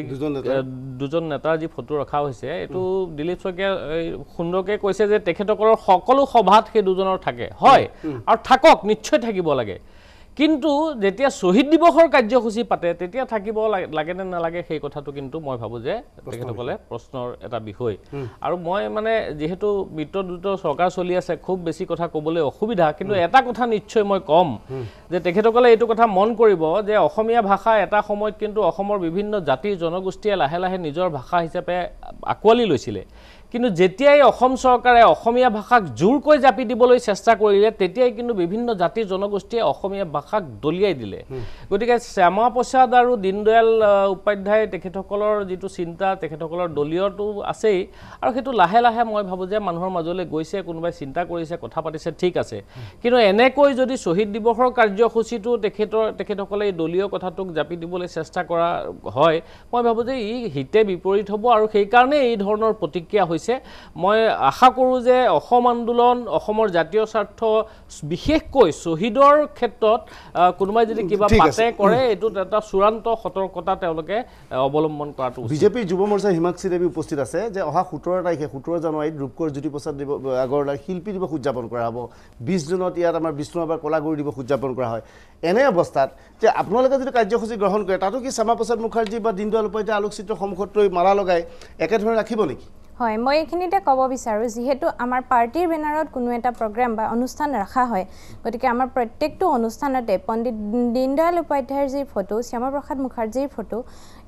দুজন নেতাৰ যি ফটো ৰখা হৈছে এইটো দিলীপ শইকীয়া সুন্দৰকৈ কৈছে যে তেখেতসকলৰ সকলো সভাত সেই দুজনৰ থাকে হয় আৰু থাকক নিশ্চয় থাকিব লাগে কিন্তু যেতিয়া শ্বহীদ দিৱসৰ কাৰ্যসূচী পাতে তেতিয়া থাকিব লাগে নে নালাগে সেই কথাটো কিন্তু মই ভাবোঁ যে তেখেতসকলে প্ৰশ্নৰ এটা বিষয় আৰু মই মানে যিহেতু মিত্ৰদূত চৰকাৰ চলি আছে খুব বেছি কথা ক'বলৈ অসুবিধা কিন্তু এটা কথা নিশ্চয় মই ক'ম যে তেখেতসকলে এইটো কথা মন কৰিব যে অসমীয়া ভাষা এটা সময়ত কিন্তু অসমৰ বিভিন্ন জাতি জনগোষ্ঠীয়ে লাহে লাহে নিজৰ ভাষা হিচাপে আঁকোৱালি লৈছিলে কিন্তু যেতিয়াই অসম চৰকাৰে অসমীয়া ভাষাক জোৰকৈ জাপি দিবলৈ চেষ্টা কৰিলে তেতিয়াই কিন্তু বিভিন্ন জাতি জনগোষ্ঠীয়ে অসমীয়া ভাষাক দলিয়াই দিলে গতিকে শ্যামা প্ৰসাদ আৰু দীনদয়াল উপাধ্যায় তেখেতসকলৰ যিটো চিন্তা তেখেতসকলৰ দলীয়টো আছেই আৰু সেইটো লাহে লাহে মই ভাবোঁ যে মানুহৰ মাজলৈ গৈছে কোনোবাই চিন্তা কৰিছে কথা পাতিছে ঠিক আছে কিন্তু এনেকৈ যদি শ্বহীদ দিৱসৰ কাৰ্যসূচীটো তেখেতৰ তেখেতসকলে এই দলীয় কথাটোক জাপি দিবলৈ চেষ্টা কৰা হয় মই ভাবোঁ যে ই হিতে বিপৰীত হ'ব আৰু সেইকাৰণে এই ধৰণৰ প্ৰতিক্ৰিয়া হৈছে মই আশা কৰোঁ যে অসম আন্দোলন অসমৰ জাতীয় স্বাৰ্থ বিশেষকৈ শ্বহীদৰ ক্ষেত্ৰত কোনোবাই যদি কিবা পাতে কৰে এইটোত এটা চূড়ান্ত সতৰ্কতা তেওঁলোকে অৱলম্বন কৰাটো বিজেপিৰ যুৱ মৰ্চাৰ হিমাক্ষী দেৱী উপস্থিত আছে যে অহা সোতৰ তাৰিখে সোতৰ জানুৱাৰীত ৰূপকোঁৱৰ জ্যোতিপ্ৰসাদ আগৰৱালাৰ শিল্পী দিৱস উদযাপন কৰা হ'ব বিছ জুনত ইয়াত আমাৰ বিষ্ণুৰাভাৰ কলাগুৰু দিৱস উদযাপন কৰা হয় এনে অৱস্থাত যে আপোনালোকে যদি কাৰ্যসূচী গ্ৰহণ কৰে তাতো কি শ্যামা প্ৰসাদ মুখাৰ্জী বা দীনদয়াল উপাধ্যায় আলোকচিত্ৰ সন্মুখত লৈ মালা লগাই একেধৰণে ৰাখিব নেকি হয় মই এইখিনিতে ক'ব বিচাৰোঁ যিহেতু আমাৰ পাৰ্টিৰ বেনাৰত কোনো এটা প্ৰগ্ৰাম বা অনুষ্ঠান ৰখা হয় গতিকে আমাৰ প্ৰত্যেকটো অনুষ্ঠানতে পণ্ডিত দীনদয়াল উপাধ্যায়ৰ যি ফটো শ্যামা প্ৰসাদ মুখাৰ্জীৰ ফটো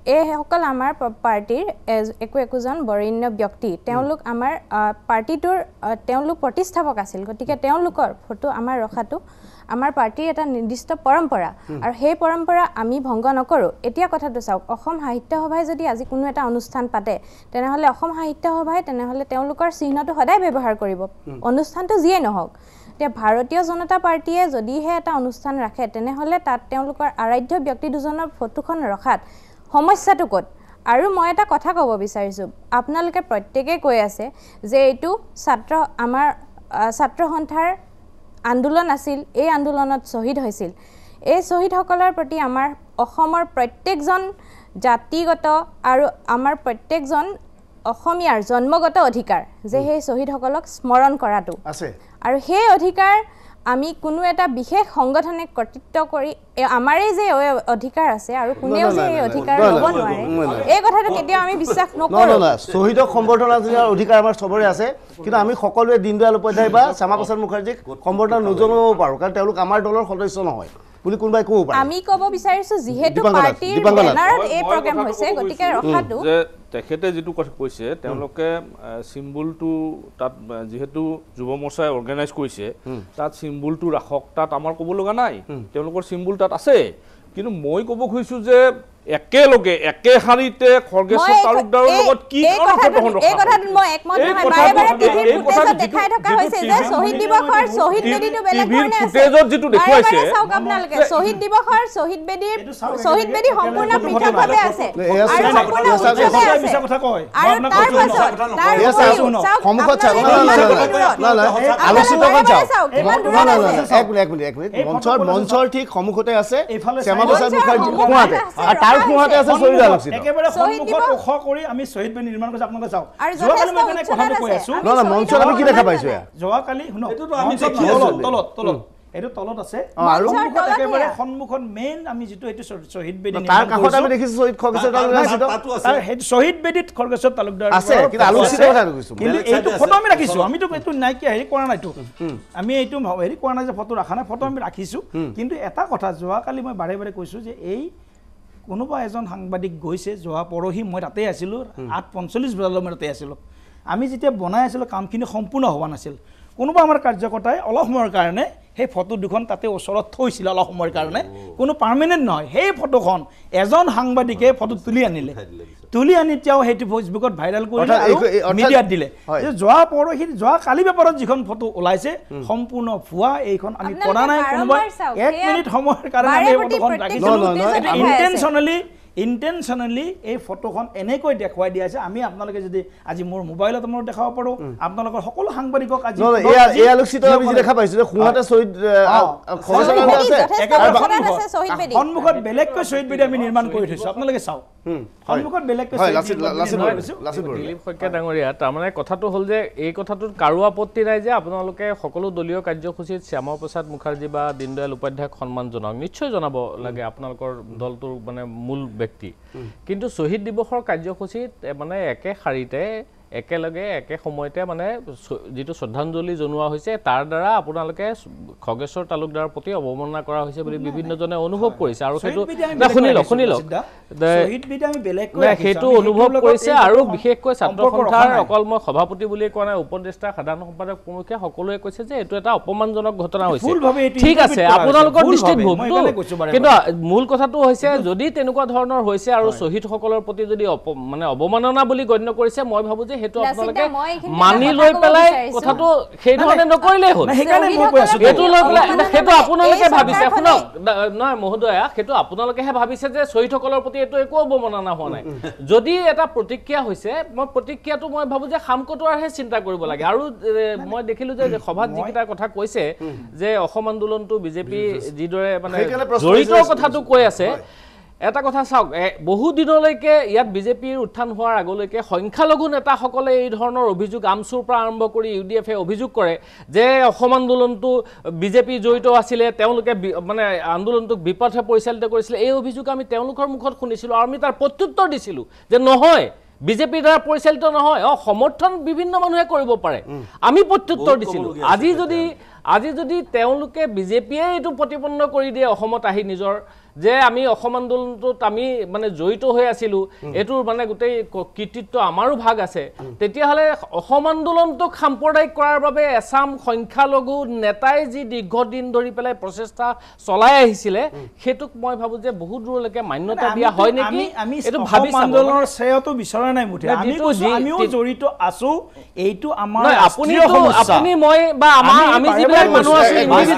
এইসকল আমাৰ পাৰ্টিৰ একো একোজন বৰেণ্য ব্যক্তি তেওঁলোক আমাৰ পাৰ্টিটোৰ তেওঁলোক প্ৰতিষ্ঠাপক আছিল গতিকে তেওঁলোকৰ ফটো আমাৰ ৰখাটো আমাৰ পাৰ্টিৰ এটা নিৰ্দিষ্ট পৰম্পৰা আৰু সেই পৰম্পৰা আমি ভংগ নকৰোঁ এতিয়া কথাটো চাওক অসম সাহিত্য সভাই যদি আজি কোনো এটা অনুষ্ঠান পাতে তেনেহ'লে অসম সাহিত্য সভাই তেনেহ'লে তেওঁলোকৰ চিহ্নটো সদায় ব্যৱহাৰ কৰিব অনুষ্ঠানটো যিয়ে নহওক এতিয়া ভাৰতীয় জনতা পাৰ্টিয়ে যদিহে এটা অনুষ্ঠান ৰাখে তেনেহ'লে তাত তেওঁলোকৰ আৰাধ্য ব্যক্তি দুজনৰ ফটোখন ৰখাত সমস্যাটো ক'ত আৰু মই এটা কথা ক'ব বিচাৰিছোঁ আপোনালোকে প্ৰত্যেকেই কৈ আছে যে এইটো ছাত্ৰ আমাৰ ছাত্ৰ সন্থাৰ আন্দোলন আছিল এই আন্দোলনত শ্বহীদ হৈছিল এই শ্বহীদসকলৰ প্ৰতি আমাৰ অসমৰ প্ৰত্যেকজন জাতিগত আৰু আমাৰ প্ৰত্যেকজন অসমীয়াৰ জন্মগত অধিকাৰ যে সেই শ্বহীদসকলক স্মৰণ কৰাটো আছে আৰু সেই অধিকাৰ আমি কোনো এটা বিশেষ সংগঠনে কৰ্তৃত্ব কৰি আমাৰে যে অধিকাৰ আছে আৰু কোনেও যে এই অধিকাৰ ল'ব নোৱাৰে এই কথাটো কেতিয়াও আমি বিশ্বাস নকৰোঁ না শহীদক সম্বৰ্ধনা জনোৱাৰ অধিকাৰ আমাৰ চবৰে আছে কিন্তু আমি সকলোৱে দীনদয়াল উপাধ্যায় বা শ্যামা প্ৰসাদ মুখাৰ্জীক সম্বৰ্ধনা নজনাব পাৰোঁ কাৰণ তেওঁলোক আমাৰ দলৰ সদস্য নহয় বুলি কোনোবাই ক'ব পাৰে আমি ক'ব বিচাৰিছোঁ যিহেতু পাৰ্টিৰ বেনাৰত এই প্ৰগ্ৰেম হৈছে গতিকে ৰখাটো যে তেখেতে যিটো কথা কৈছে তেওঁলোকে চিম্বলটো তাত যিহেতু যুৱ মৰ্চাই অৰ্গেনাইজ কৰিছে তাত চিম্বলটো ৰাখক তাত আমাৰ ক'ব লগা নাই তেওঁলোকৰ চিম্বল তাত আছে কিন্তু মই ক'ব খুজিছোঁ যে একেলগে একে শাৰীতে খৰ্গেশ্বৰ তালুকদাৰৰ লগত কি ফটোখন ৰখা এই কথাটো মই একমত নহয় বাৰে বাৰে টিভিৰ ফুটেজত দেখাই থকা হৈছে যে শ্বহীদ দিৱসৰ শ্বহীদ বেদীটো বেলেগ ধৰণে আছে ফুটেজত যিটো দেখুৱাইছে চাওক আপোনালোকে শ্বহীদ দিৱসৰ শ্বহীদ বেদীৰ শ্বহীদ বেদী সম্পূৰ্ণ পৃথকভাৱে আছে আৰু সম্পূৰ্ণ উচ্চতে আছে আৰু তাৰ পাছত তাৰ সন্মুখত চাওক না না আলোচিতখন চাওক না না না এক মিনিট এক মিনিট এক মিনিট মঞ্চৰ মঞ্চৰ ঠিক সন্মুখতে আছে শ্যামা প্ৰসাদ মুখাৰ্জী কোৱাতে আৰু তাৰ কোৱাতে আছে শ্বহীদ আলোচিত একেবাৰে সন্মুখত ওখ কৰি আমি শ্বহীদ বেদী নিৰ্মাণ কৰিছে আপোনালোকে চাওক যোৱাকালি মই কেনে কথাটো কৈ আছো না না মঞ্চত আমি কি দেখা পাইছো যোৱাকালি শুনক এইটো আমি তলত তলত তলত এইটো তলত আছে আৰু একেবাৰে সন্মুখত মেইন আমি যিটো এইটো শ্বহীদ বেদী তাৰ কাষত আমি দেখিছো শ্বহীদ খৰ্গেশ্বৰ তালুকদাৰ তাৰ হেড শ্বহীদ বেদীত খৰ্গেশ্বৰ তালুকদাৰ আছে কিন্তু আলোচিত কথা কৈছো কিন্তু এইটো ফটো আমি ৰাখিছো আমিতো এইটো নাইকিয়া হেৰি কৰা নাইতো আমি এইটো হেৰি কৰা নাই যে ফটো ৰাখা নাই ফটো আমি ৰাখিছো কিন্তু এটা কথা যোৱাকালি মই বাৰে বাৰে কৈছো যে এই কোনোবা এজন সাংবাদিক গৈছে যোৱা পৰহি মই তাতে আছিলোঁ আঠ পঞ্চল্লিছ বজালৈ মই তাতে আছিলোঁ আমি যেতিয়া বনাই আছিলোঁ কামখিনি সম্পূৰ্ণ হোৱা নাছিল কোনোবা আমাৰ কাৰ্যকৰ্তাই অলপ সময়ৰ কাৰণে সেই ফটো দুখন তাতে ওচৰত থৈছিল অলপ সময়ৰ কাৰণে কোনো পাৰ্মানেণ্ট নহয় সেই ফটোখন এজন সাংবাদিকে ফটো তুলি আনিলে তুলি আনি তেওঁ সেইটো ফেচবুকত ভাইৰেল কৰিলে আৰু মিডিয়াত দিলে যোৱা পৰহি যোৱা কালি পেপাৰত যিখন ফটো ওলাইছে সম্পূৰ্ণ ভুৱা এইখন আমি কৰা নাই কোনোবা এক মিনিট সময়ৰ কাৰণে আমি এই ফটোখন ৰাখিছিলোঁ ইণ্টেনশ্যনেলি ইণ্টেনশ্যনেলি এই ফটোখন এনেকৈ দেখুৱাই দিয়া আছে আমি আপোনালোকে যদি আজি মোৰ মোবাইলত মই দেখাব পাৰোঁ আপোনালোকৰ সকলো সাংবাদিকক আজি এই আলোচিত আমি যি দেখা পাইছোঁ যে সোঁহাতে শ্বহীদ সন্মুখত বেলেগকৈ শ্বহীদ বেদী আমি নিৰ্মাণ কৰি থৈছোঁ আপোনালোকে চাওক সন্মুখত বেলেগকৈ দিলীপ শইকীয়া ডাঙৰীয়া তাৰমানে কথাটো হ'ল যে এই কথাটোত কাৰো আপত্তি নাই যে আপোনালোকে সকলো দলীয় কাৰ্যসূচীত শ্যামা প্ৰসাদ মুখাৰ্জী বা দীনদয়াল উপাধ্যায়ক সন্মান জনাওক নিশ্চয় জনাব লাগে আপোনালোকৰ দলটোৰ মানে মূল ব্যক্তি কিন্তু শ্বহীদ দিৱসৰ কাৰ্যসূচীত মানে একে শাৰীতে একেলগে একে সময়তে মানে যিটো শ্ৰদ্ধাঞ্জলি জনোৱা হৈছে তাৰ দ্বাৰা আপোনালোকে খগেশ্বৰ তালুকদাৰৰ প্ৰতি অৱমাননা কৰা হৈছে বুলি বিভিন্নজনে অনুভৱ কৰিছে আৰু সেইটো শুনি লওক শুনি লওক সেইটো অনুভৱ কৰিছে আৰু বিশেষকৈ ছাত্ৰ সন্থাৰ অকল মই সভাপতি বুলিয়ে কোৱা নাই উপদেষ্টা সাধাৰণ সম্পাদক প্ৰমুখে সকলোৱে কৈছে যে এইটো এটা অপমানজনক ঘটনা হৈছে ঠিক আছে আপোনালোকৰ দৃষ্টিত ভুলটো কিন্তু মূল কথাটো হৈছে যদি তেনেকুৱা ধৰণৰ হৈছে আৰু শ্বহীদসকলৰ প্ৰতি যদি মানে অৱমাননা বুলি গণ্য কৰিছে মই ভাবোঁ যে হেতু আপোনালোকে মানি লৈ পেলাই কথাটো সেই ধৰণে নকৰিলেই হ'ল এইটো লৈ পেলাই সেইটো আপোনালোকে ভাবিছে শুনক নহয় মহোদয়া সেইটো আপোনালোকেহে ভাবিছে যে শ্বহীদসকলৰ প্ৰতি এইটো একো অৱমাননা হোৱা নাই যদি এটা প্ৰতিক্ৰিয়া হৈছে মই প্ৰতিক্ৰিয়াটো মই ভাবোঁ যে খাম কটোৱাৰহে চিন্তা কৰিব লাগে আৰু মই দেখিলোঁ যে সভাত যিকেইটা কথা কৈছে যে অসম আন্দোলনটো বিজেপি যিদৰে মানে জড়িত কথাটো কৈ আছে এটা কথা চাওক বহু দিনলৈকে ইয়াত বিজেপিৰ উত্থান হোৱাৰ আগলৈকে সংখ্যালঘু নেতাসকলে এই ধৰণৰ অভিযোগ আমচুৰ পৰা আৰম্ভ কৰি ইউ ডি এফে অভিযোগ কৰে যে অসম আন্দোলনটো বিজেপি জড়িত আছিলে তেওঁলোকে মানে আন্দোলনটোক বিপথে পৰিচালিত কৰিছিলে এই অভিযোগ আমি তেওঁলোকৰ মুখত শুনিছিলোঁ আৰু আমি তাৰ প্ৰত্যুত্তৰ দিছিলোঁ যে নহয় বিজেপিৰ দ্বাৰা পৰিচালিত নহয় অ সমৰ্থন বিভিন্ন মানুহে কৰিব পাৰে আমি প্ৰত্যুত্তৰ দিছিলোঁ আজি যদি আজি যদি তেওঁলোকে বিজেপিয়ে এইটো প্ৰতিপন্ন কৰি দিয়ে অসমত আহি নিজৰ যে আমি অসম আন্দোলনটোত আমি মানে জড়িত হৈ আছিলোঁ এইটোৰ মানে গোটেই কৃতিত্ব আমাৰো ভাগ আছে তেতিয়াহ'লে অসম আন্দোলনটোক সাম্প্ৰদায়িক কৰাৰ বাবে এছাম সংখ্যালঘু নেতাই যি দীৰ্ঘদিন ধৰি পেলাই প্ৰচেষ্টা চলাই আহিছিলে সেইটোক মই ভাবোঁ যে বহুত দূৰলৈকে মান্যতা দিয়া হয় নেকি এইটো ভাবি আন্দোলনৰ শ্ৰেয়টো বিচৰা নাই মুঠে আমি আমিও জড়িত আছো এইটো আমাৰ আপুনি আপুনি মই বা আমাৰ আমি যিবিলাক মানুহ আছো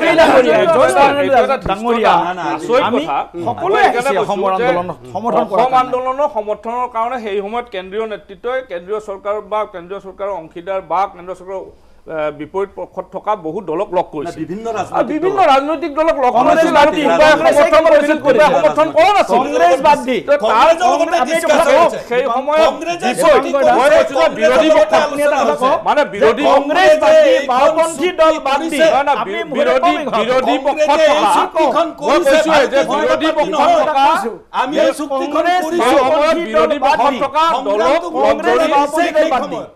ডাঙৰীয়া আমি সকলোৱে অসম আন্দোলন সমৰ্থন অসম আন্দোলনৰ সমৰ্থনৰ কাৰণে সেই সময়ত কেন্দ্ৰীয় নেতৃত্বই কেন্দ্ৰীয় চৰকাৰ বা কেন্দ্ৰীয় চৰকাৰৰ অংশীদাৰ বা কেন্দ্ৰীয় চৰকাৰৰ বিপৰীত পক্ষত থকা বহু দলক লগ কৰিছিল বিভিন্ন ৰাজনৈতিক দলক লগ কৰিছিল আৰু কোনোবাই সমৰ্থন কৰিছিল কোনোবাই সমৰ্থন কৰা নাছিল কংগ্ৰেছ বাদ দি সেই সময়ত বিৰোধী পক্ষ মানে বিৰোধী কংগ্ৰেছ বাদ দি বাওঁপন্থী দল বাদ দি বিৰোধী বিৰোধী পক্ষত থকা যে বিৰোধী পক্ষত থকা আমি এই চুক্তিখন বিৰোধী পক্ষত থকা দলক কংগ্ৰেছ বাওঁপন্থী দল বাদ দি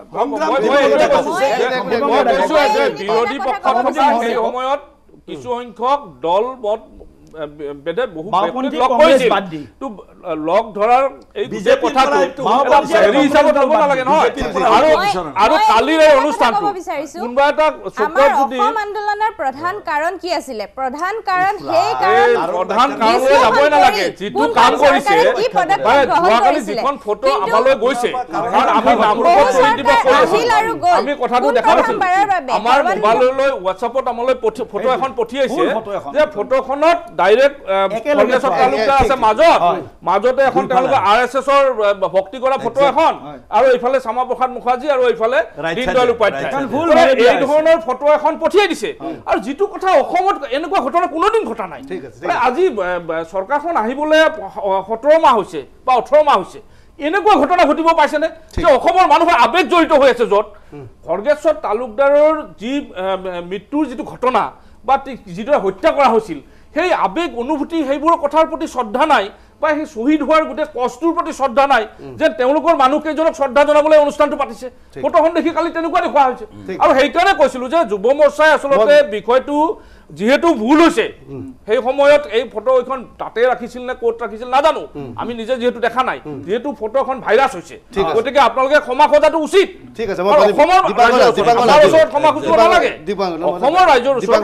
বিৰোধী পক্ষত থকা সেই সময়ত কিছু সংখ্যক দল মত বেদে বহু লগ কৰিছিল লগ ধৰাৰ এই বিজে কথাটো হেৰি হিচাপত ল'ব নালাগে নহয় আৰু আৰু কালিৰ এই অনুষ্ঠানটো কোনোবা এটা চুকত যদি অসম আন্দোলনৰ প্ৰধান কাৰণ কি আছিলে প্ৰধান কাৰণ সেই কাৰণ প্ৰধান কাৰণলৈ যাবই নালাগে যিটো কাম কৰিছে যোৱাকালি যিখন ফটো আমালৈ গৈছে কাৰণ আমি নামৰূপত শ্বহীদ দিৱস কৰিছিল আমি কথাটো দেখা নাছিলো আমাৰ মোবাইললৈ হোৱাটছআপত আমালৈ ফটো এখন পঠিয়াইছে যে ফটোখনত ডাইৰেক্ট কংগ্ৰেছৰ তালুকদাৰ আছে মাজত মাজতে এখন তেওঁলোকে আৰ এছ এছৰ ভক্তি কৰা ফটো এখন আৰু এইফালে শ্যামা প্ৰসাদ মুখাৰ্জী আৰু এইফালে দীনদয়াল উপাধ্যায় এই ধৰণৰ ফটো এখন পঠিয়াই দিছে আৰু যিটো কথা অসমত এনেকুৱা ঘটনা কোনোদিন ঘটা নাই আজি চৰকাৰখন আহিবলৈ সোতৰ মাহ হৈছে বা ওঠৰ মাহ হৈছে এনেকুৱা ঘটনা ঘটিব পাইছেনে যে অসমৰ মানুহৰ আৱেগ জড়িত হৈ আছে য'ত খৰ্গেশ্বৰ তালুকদাৰৰ যি মৃত্যুৰ যিটো ঘটনা বা যিদৰে হত্যা কৰা হৈছিল সেই আৱেগ অনুভূতি সেইবোৰৰ কথাৰ প্ৰতি শ্ৰদ্ধা নাই বা সেই শ্বহীদ হোৱাৰ গোটেই কষ্টৰ প্ৰতি শ্ৰদ্ধা নাই যে তেওঁলোকৰ মানুহকেইজনক শ্ৰদ্ধা জনাবলৈ অনুষ্ঠানটো পাতিছে ফটোখন দেখি কালি তেনেকুৱা দেখুওৱা হৈছে আৰু সেইকাৰণে কৈছিলোঁ যে যুৱ মৰ্চাই আচলতে বিষয়টো যিহেতু ভুল হৈছে সেই সময়ত এই ফটো এখন তাতে ৰাখিছিল নে ক'ত ৰাখিছিল নাজানো আমি নিজে যিহেতু দেখা নাই যিহেতু ফটোখন ভাইৰাছ হৈছে গতিকে আপোনালোকে ক্ষমা খোজাটো উচিত ঠিক আছে অসমৰ ওচৰত ক্ষমা খুজিব নালাগে অসমৰ ৰাইজৰ ওচৰত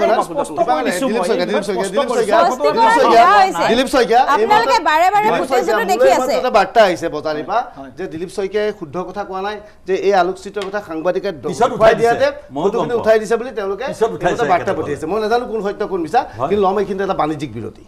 দিলীপ শইকীয়া আপোনালোকে বাৰে বাৰে ফুটেজটো দেখি আছে এটা বাৰ্তা আহিছে বজাৰীৰ পৰা যে দিলীপ শইকীয়াই শুদ্ধ কথা কোৱা নাই যে এই আলোকচিত্ৰৰ কথা সাংবাদিকে উঠাই দিয়াতে ফটোখিনি উঠাই দিছে বুলি তেওঁলোকে এটা বাৰ্তা পঠিয়াইছে মই নাজানো কোন সত্য কোন মিছা কিন্তু ল'ম এইখিনিতে এটা বাণিজ্যিক বিৰতি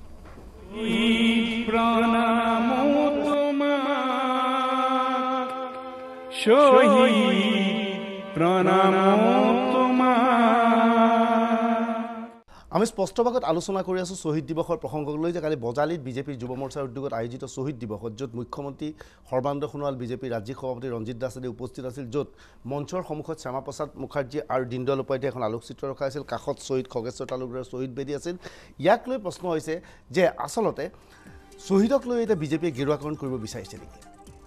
আমি স্পষ্টভাগত আলোচনা কৰি আছোঁ শ্বহীদ দিৱসৰ প্ৰসংগক লৈ যে কালি বজালীত বিজেপিৰ যুৱ মৰ্চাৰ উদ্যোগত আয়োজিত শ্বহীদ দিৱসত য'ত মুখ্যমন্ত্ৰী সৰ্বানন্দ সোণোৱাল বিজেপিৰ ৰাজ্যিক সভাপতি ৰঞ্জিত দাস আদি উপস্থিত আছিল য'ত মঞ্চৰ সন্মুখত শ্যামা প্ৰসাদ মুখাৰ্জী আৰু দীনদয়াল উপাধ্যায় এখন আলোকচিত্ৰ ৰখা আছিল কাষত শ্বহীদ খগেশ্বৰ তালুকদাৰৰ শ্বহীদ বেদী আছিল ইয়াক লৈ প্ৰশ্ন হৈছে যে আচলতে শ্বহীদক লৈ এতিয়া বিজেপিয়ে গেৰুৱাকৰণ কৰিব বিচাৰিছে নেকি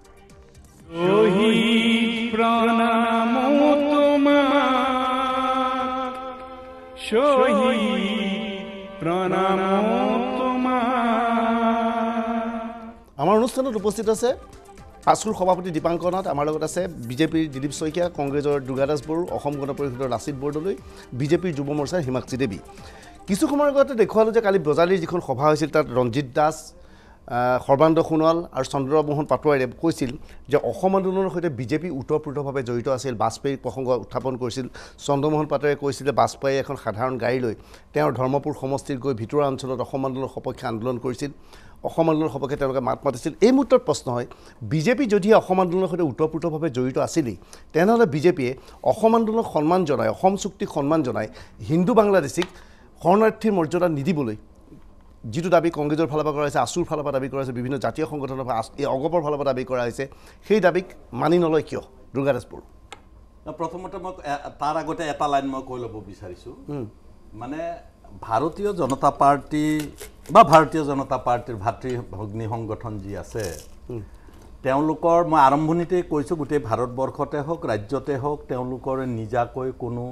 আমাৰ অনুষ্ঠানত উপস্থিত আছে আছুৰ সভাপতি দীপাংকৰ নাথ আমাৰ লগত আছে বিজেপিৰ দিলীপ শইকীয়া কংগ্ৰেছৰ দুৰ্গাদাস বড়ো অসম গণ পৰিষদৰ লাচিত বৰদলৈ বিজেপিৰ যুৱ মৰ্চাৰ হিমাক্ষী দেৱী কিছু সময়ৰ আগতে দেখুৱালোঁ যে কালি বজালীৰ যিখন সভা হৈছিল তাত ৰঞ্জিত দাস সৰ্বানন্দ সোণোৱাল আৰু চন্দ্ৰমোহন পাটোৱাৰীয়ে কৈছিল যে অসম আন্দোলনৰ সৈতে বিজেপি ওতঃপ্ৰোতভাৱে জড়িত আছিল বাজপেয়ীৰ প্ৰসংগ উত্থাপন কৰিছিল চন্দ্ৰমোহন পাটোৱাৰীয়ে কৈছিল যে বাজপেয়ীয়ে এখন সাধাৰণ গাড়ী লৈ তেওঁৰ ধৰ্মপুৰ সমষ্টিত গৈ ভিতৰুৱা অঞ্চলত অসম আন্দোলনৰ সপক্ষে আন্দোলন কৰিছিল অসম আন্দোলনৰ সপক্ষে তেওঁলোকে মাত মাতিছিল এই মুহূৰ্তত প্ৰশ্ন হয় বিজেপি যদিহে অসম আন্দোলনৰ সৈতে ওতঃপ্ৰোতভাৱে জড়িত আছিলেই তেনেহ'লে বিজেপিয়ে অসম আন্দোলনক সন্মান জনাই অসম চুক্তিক সন্মান জনাই হিন্দু বাংলাদেশীক শৰণাৰ্থীৰ মৰ্যাদা নিদিবলৈ যিটো দাবী কংগ্ৰেছৰ ফালৰ পৰা কৰা হৈছে আছুৰ ফালৰ পৰা দাবী কৰা হৈছে বিভিন্ন জাতীয় সংগঠনৰ পৰা এই অগপৰ ফালৰ পৰা দাবী কৰা হৈছে সেই দাবীক মানি নলয় কিয় দুৰ্গাদাস বড়ো প্ৰথমতে মই তাৰ আগতে এটা লাইন মই কৈ ল'ব বিচাৰিছোঁ মানে ভাৰতীয় জনতা পাৰ্টি বা ভাৰতীয় জনতা পাৰ্টিৰ ভাতৃ ভগ্নী সংগঠন যি আছে তেওঁলোকৰ মই আৰম্ভণিতেই কৈছোঁ গোটেই ভাৰতবৰ্ষতে হওক ৰাজ্যতে হওক তেওঁলোকৰ নিজাকৈ কোনো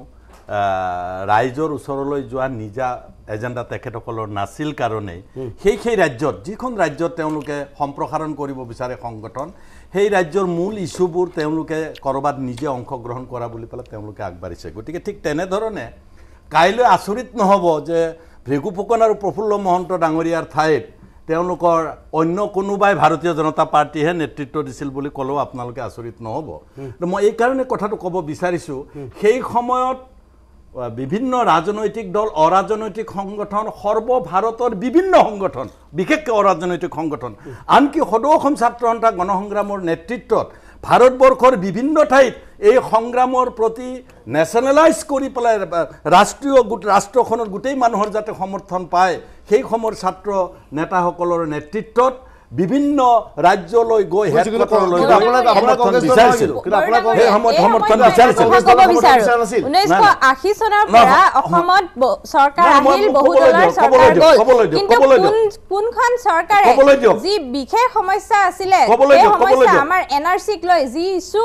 ৰাইজৰ ওচৰলৈ যোৱা নিজা এজেণ্ডা তেখেতসকলৰ নাছিল কাৰণেই সেই সেই ৰাজ্যত যিখন ৰাজ্যত তেওঁলোকে সম্প্ৰসাৰণ কৰিব বিচাৰে সংগঠন সেই ৰাজ্যৰ মূল ইছ্যুবোৰ তেওঁলোকে ক'ৰবাত নিজে অংশগ্ৰহণ কৰা বুলি পেলাই তেওঁলোকে আগবাঢ়িছে গতিকে ঠিক তেনেধৰণে কাইলৈ আচৰিত নহ'ব যে ভৃগু ফুকন আৰু প্ৰফুল্ল মহন্ত ডাঙৰীয়াৰ ঠাইত তেওঁলোকৰ অন্য কোনোবাই ভাৰতীয় জনতা পাৰ্টীহে নেতৃত্ব দিছিল বুলি ক'লেও আপোনালোকে আচৰিত নহ'ব মই এই কাৰণে কথাটো ক'ব বিচাৰিছোঁ সেই সময়ত বিভিন্ন ৰাজনৈতিক দল অৰাজনৈতিক সংগঠন সৰ্বভাৰতৰ বিভিন্ন সংগঠন বিশেষকৈ অৰাজনৈতিক সংগঠন আনকি সদৌ অসম ছাত্ৰ সন্থা গণসংগ্ৰামৰ নেতৃত্বত ভাৰতবৰ্ষৰ বিভিন্ন ঠাইত এই সংগ্ৰামৰ প্ৰতি নেশ্যনেলাইজ কৰি পেলাই ৰাষ্ট্ৰীয় ৰাষ্ট্ৰখনৰ গোটেই মানুহৰ যাতে সমৰ্থন পায় সেই সময়ৰ ছাত্ৰ নেতাসকলৰ নেতৃত্বত বিভিন্ন ৰাজ্যলৈ গৈ হেডকোৱাৰ্টাৰলৈ গৈ সমৰ্থন বিচাৰিছিল সেই সময়ত সমৰ্থন বিচাৰিছিল ঊনৈছশ আশী চনৰ পৰা অসমত চৰকাৰ আহিল বহুদলৰ চৰকাৰ গ'ল কিন্তু কোনখন চৰকাৰে যি বিশেষ সমস্যা আছিলে সেই সমস্যা আমাৰ এন আৰ চিক লৈ যি ইছ্যু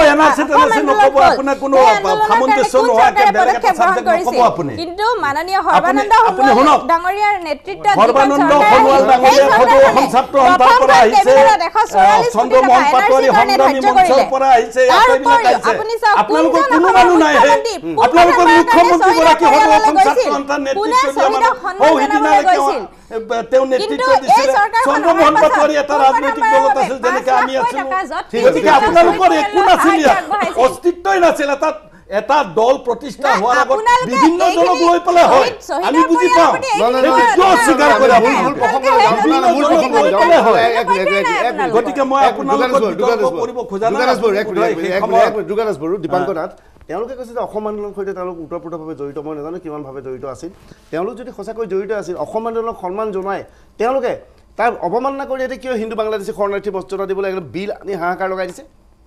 কিন্তু মাননীয় সৰ্বানন্দ সোণোৱাল ডাঙৰীয়াৰ নেতৃত্বত চন্দ্ৰমোহন পাটোৱাৰী সংগ্ৰামী মঞ্চৰ পৰা আহিছে আপোনালোকৰ কোনো মানুহ নাই আপোনালোকৰ মুখ্যমন্ত্ৰীগৰাকী সদৌ অসম ছাত্ৰ সন্থাৰ নেতৃত্ব তেওঁ নেতৃত্ব দিছিলে চন্দ্ৰমোহন পাটোৱাৰী এটা ৰাজনৈতিক দলত আছিল যেনেকৈ আমি আছিলোঁ গতিকে আপোনালোকৰ একো নাছিল অস্তিত্বই নাছিল এটা এটা দল প্ৰতিষ্ঠা হোৱাৰ আগত বিভিন্ন জনক লৈ পেলাই হয় আমি বুজি পাওঁ অস্বীকাৰ কৰে গতিকে মই আপোনালোকক কৰিব খোজা নাই দীপাংকৰ নাথ তেওঁলোকে কৈছে যে অসম আন্দোলনৰ সৈতে তেওঁলোক ওতঃপ্ৰোতভাৱে জড়িত মই নাজানো কিমানভাৱে জড়িত আছিল তেওঁলোক যদি সঁচাকৈ জড়িত আছিল অসম আন্দোলনক সন্মান জনাই তেওঁলোকে তাৰ অৱমাননা কৰি এতিয়া কিয় হিন্দু বাংলাদেশী শৰণাৰ্থী বস্তুতা দিবলৈ একদম বিল আনি হাহাকাৰ লগাই দিছে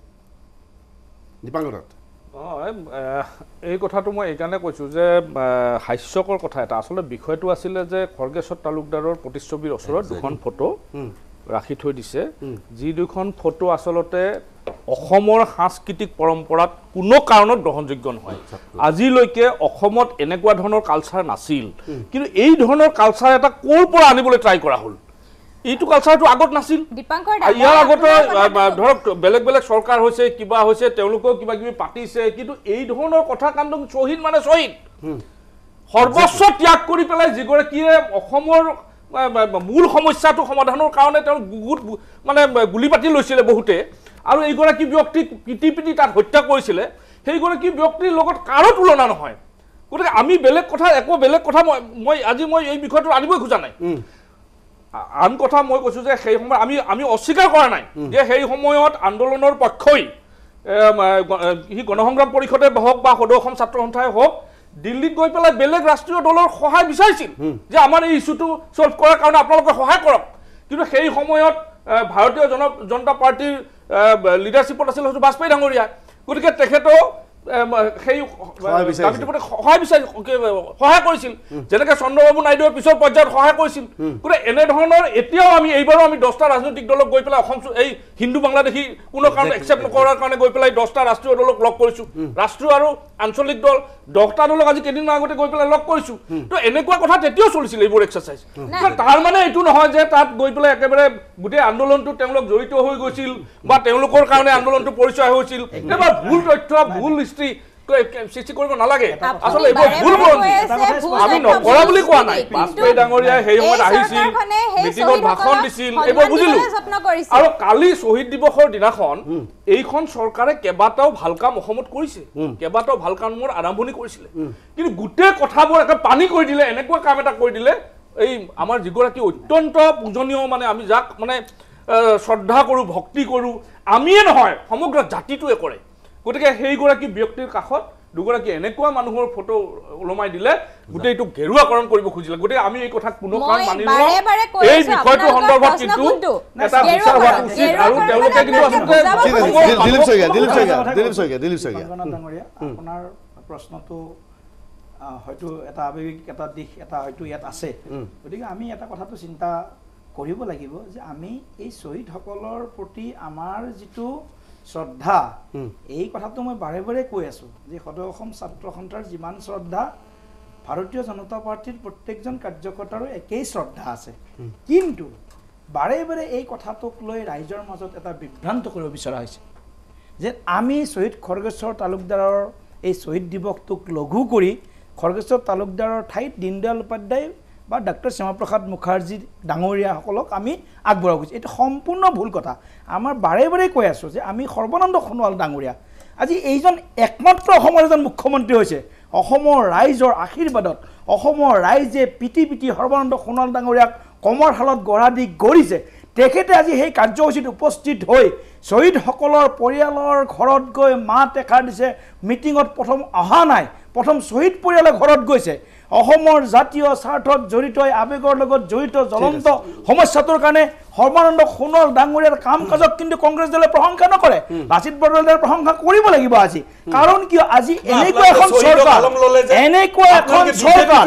দীপাংকৰ নাথ হয় এই কথাটো মই এইকাৰণে কৈছোঁ যে হাস্যকৰ কথা এটা আচলতে বিষয়টো আছিলে যে খৰ্গেশ্বৰ তালুকদাৰৰ প্ৰতিচ্ছবিৰ ওচৰত দুখন ফটো ৰাখি থৈ দিছে যি দুখন ফটো আচলতে অসমৰ সাংস্কৃতিক পৰম্পৰাত কোনো কাৰণত গ্ৰহণযোগ্য নহয় আজিলৈকে অসমত এনেকুৱা ধৰণৰ কালচাৰ নাছিল কিন্তু এই ধৰণৰ কালচাৰ এটা ক'ৰ পৰা আনিবলৈ ট্ৰাই কৰা হ'ল এইটো কালচাৰটো আগত নাছিল ইয়াৰ আগতে ধৰক বেলেগ বেলেগ চৰকাৰ হৈছে কিবা হৈছে তেওঁলোকেও কিবা কিবি পাতিছে কিন্তু এই ধৰণৰ কথা কাণ্ড শ্বহীদ মানে শ্বহীদ সৰ্বস্ব ত্যাগ কৰি পেলাই যিগৰাকীয়ে অসমৰ মূল সমস্যাটো সমাধানৰ কাৰণে তেওঁ গুট মানে গুলি পাতি লৈছিলে বহুতে আৰু এইগৰাকী ব্যক্তিক পিটি পিটি তাত হত্যা কৰিছিলে সেইগৰাকী ব্যক্তিৰ লগত কাৰো তুলনা নহয় গতিকে আমি বেলেগ কথা একো বেলেগ কথা মই মই আজি মই এই বিষয়টো আনিবই খোজা নাই আন কথা মই কৈছোঁ যে সেই সময়ত আমি আমি অস্বীকাৰ কৰা নাই যে সেই সময়ত আন্দোলনৰ পক্ষই সি গণসংগ্ৰাম পৰিষদে হওক বা সদৌ অসম ছাত্ৰ সন্থাই হওক দিল্লীত গৈ পেলাই বেলেগ ৰাষ্ট্ৰীয় দলৰ সহায় বিচাৰিছিল যে আমাৰ এই ইছ্যুটো ছল্ভ কৰাৰ কাৰণে আপোনালোকে সহায় কৰক কিন্তু সেই সময়ত ভাৰতীয় জন জনতা পাৰ্টীৰ লিডাৰশ্বিপত আছিল হয়তো বাজপেয়ী ডাঙৰীয়া গতিকে তেখেতেও সেই সহায় বিচাৰি সহায় কৰিছিল যেনেকৈ চন্দ্ৰবাবু নাইডুৱে পিছৰ পৰ্যায়ত সহায় কৰিছিল গতিকে এনেধৰণৰ এতিয়াও আমি এইবাৰো আমি দহটা ৰাজনৈতিক দলক গৈ পেলাই অসম এই হিন্দু বাংলাদেশী কোনো কাৰণে একচেপ্ট নকৰাৰ কাৰণে গৈ পেলাই দহটা ৰাষ্ট্ৰীয় দলক লগ কৰিছোঁ ৰাষ্ট্ৰীয় আৰু আঞ্চলিক দল দহটা দলক আজি কেইদিনমান আগতে গৈ পেলাই লগ কৰিছোঁ তো এনেকুৱা কথা তেতিয়াও চলিছিল এইবোৰ এক্সাৰচাইজ তাৰ মানে এইটো নহয় যে তাত গৈ পেলাই একেবাৰে গোটেই আন্দোলনটো তেওঁলোক জড়িত হৈ গৈছিল বা তেওঁলোকৰ কাৰণে আন্দোলনটো পৰিচয় হৈছিল এবাৰ ভুল তথ্য ভুল সৃষ্টি কৰিব নালাগে আচলতে এইবোৰ ভুল আমি নকৰা বুলি কোৱা নাই বাজপেয়ী ডাঙৰীয়াই সেই সময়ত আহিছিল মিটিঙত ভাষণ দিছিল এইবোৰ বুজিলোঁ আৰু কালি শ্বহীদ দিৱসৰ দিনাখন এইখন চৰকাৰে কেইবাটাও ভাল কাম অসমত কৰিছে কেইবাটাও ভাল কামৰ আৰম্ভণি কৰিছিলে কিন্তু গোটেই কথাবোৰ এটা পানী কৰি দিলে এনেকুৱা কাম এটা কৰি দিলে এই আমাৰ যিগৰাকী অত্যন্ত পূজনীয় মানে আমি যাক মানে শ্ৰদ্ধা কৰোঁ ভক্তি কৰোঁ আমিয়ে নহয় সমগ্ৰ জাতিটোৱে কৰে গতিকে সেইগৰাকী ব্যক্তিৰ কাষত দুগৰাকী এনেকুৱা মানুহৰ ফটো ওলমাই দিলে গোটেইটো ঘেৰুৱাকৰণ কৰিব খুজিলে গতিকে আমি এই কথাত কোনো কাৰণ মানি নলওঁ এই বিষয়টো সন্দৰ্ভত কিন্তু এটা বিচাৰ হোৱা উচিত আৰু তেওঁলোকে কিন্তু আপোনাৰ প্ৰশ্নটো হয়তো এটা আৱেগিক এটা দিশ এটা হয়তো ইয়াত আছে গতিকে আমি এটা কথাটো চিন্তা কৰিব লাগিব যে আমি এই শ্বহীদসকলৰ প্ৰতি আমাৰ যিটো শ্ৰদ্ধা এই কথাটো মই বাৰে বাৰে কৈ আছোঁ যে সদৌ অসম ছাত্ৰ সন্থাৰ যিমান শ্ৰদ্ধা ভাৰতীয় জনতা পাৰ্টীৰ প্ৰত্যেকজন কাৰ্যকৰ্তাৰো একেই শ্ৰদ্ধা আছে কিন্তু বাৰে বাৰে এই কথাটোক লৈ ৰাইজৰ মাজত এটা বিভ্ৰান্ত কৰিব বিচৰা হৈছে যে আমি শ্বহীদ খৰ্গেশ্বৰ তালুকদাৰৰ এই শ্বহীদ দিৱসটোক লঘু কৰি খৰ্গেশ্বৰ তালুকদাৰৰ ঠাইত দীনদয়াল উপাধ্যায় বা ডাক্তৰ শ্যামাপ্ৰসাদ মুখাৰ্জী ডাঙৰীয়াসকলক আমি আগবঢ়াব গৈছোঁ এইটো সম্পূৰ্ণ ভুল কথা আমাৰ বাৰে বাৰে কৈ আছোঁ যে আমি সৰ্বানন্দ সোণোৱাল ডাঙৰীয়া আজি এইজন একমাত্ৰ অসমৰ এজন মুখ্যমন্ত্ৰী হৈছে অসমৰ ৰাইজৰ আশীৰ্বাদত অসমৰ ৰাইজে পিটি পিটি সৰ্বানন্দ সোণোৱাল ডাঙৰীয়াক কমৰ হালত গঢ়া দি গঢ়িছে তেখেতে আজি সেই কাৰ্যসূচীত উপস্থিত হৈ শ্বহীদসকলৰ পৰিয়ালৰ ঘৰত গৈ মাত এষাৰ দিছে মিটিঙত প্ৰথম অহা নাই প্ৰথম শ্বহীদ পৰিয়ালৰ ঘৰত গৈছে অসমৰ জাতীয় স্বাৰ্থত জড়িত আবেগৰ লগত জড়িত জ্বলন্ত সমস্যাটোৰ কাৰণে সৰ্বানন্দ সোণোৱাল ডাঙৰীয়াৰ কাম কাজক কিন্তু কংগ্ৰেছ দলে প্ৰশংসা নকৰে লাচিত বৰদলৈয়ে প্ৰশংসা কৰিব লাগিব আজি কাৰণ কিয় আজি এনেকুৱা এখন চৰকাৰ এনেকুৱা এখন চৰকাৰ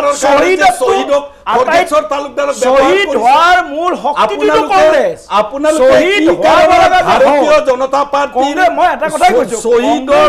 শ্বহীদ হোৱাৰ মূল শক্তিটো কংগ্ৰেছ শ্বহীদ ভাৰতীয় জনতা পাৰ্টি মই এটা কথাই কৈছোঁ শ্বহীদৰ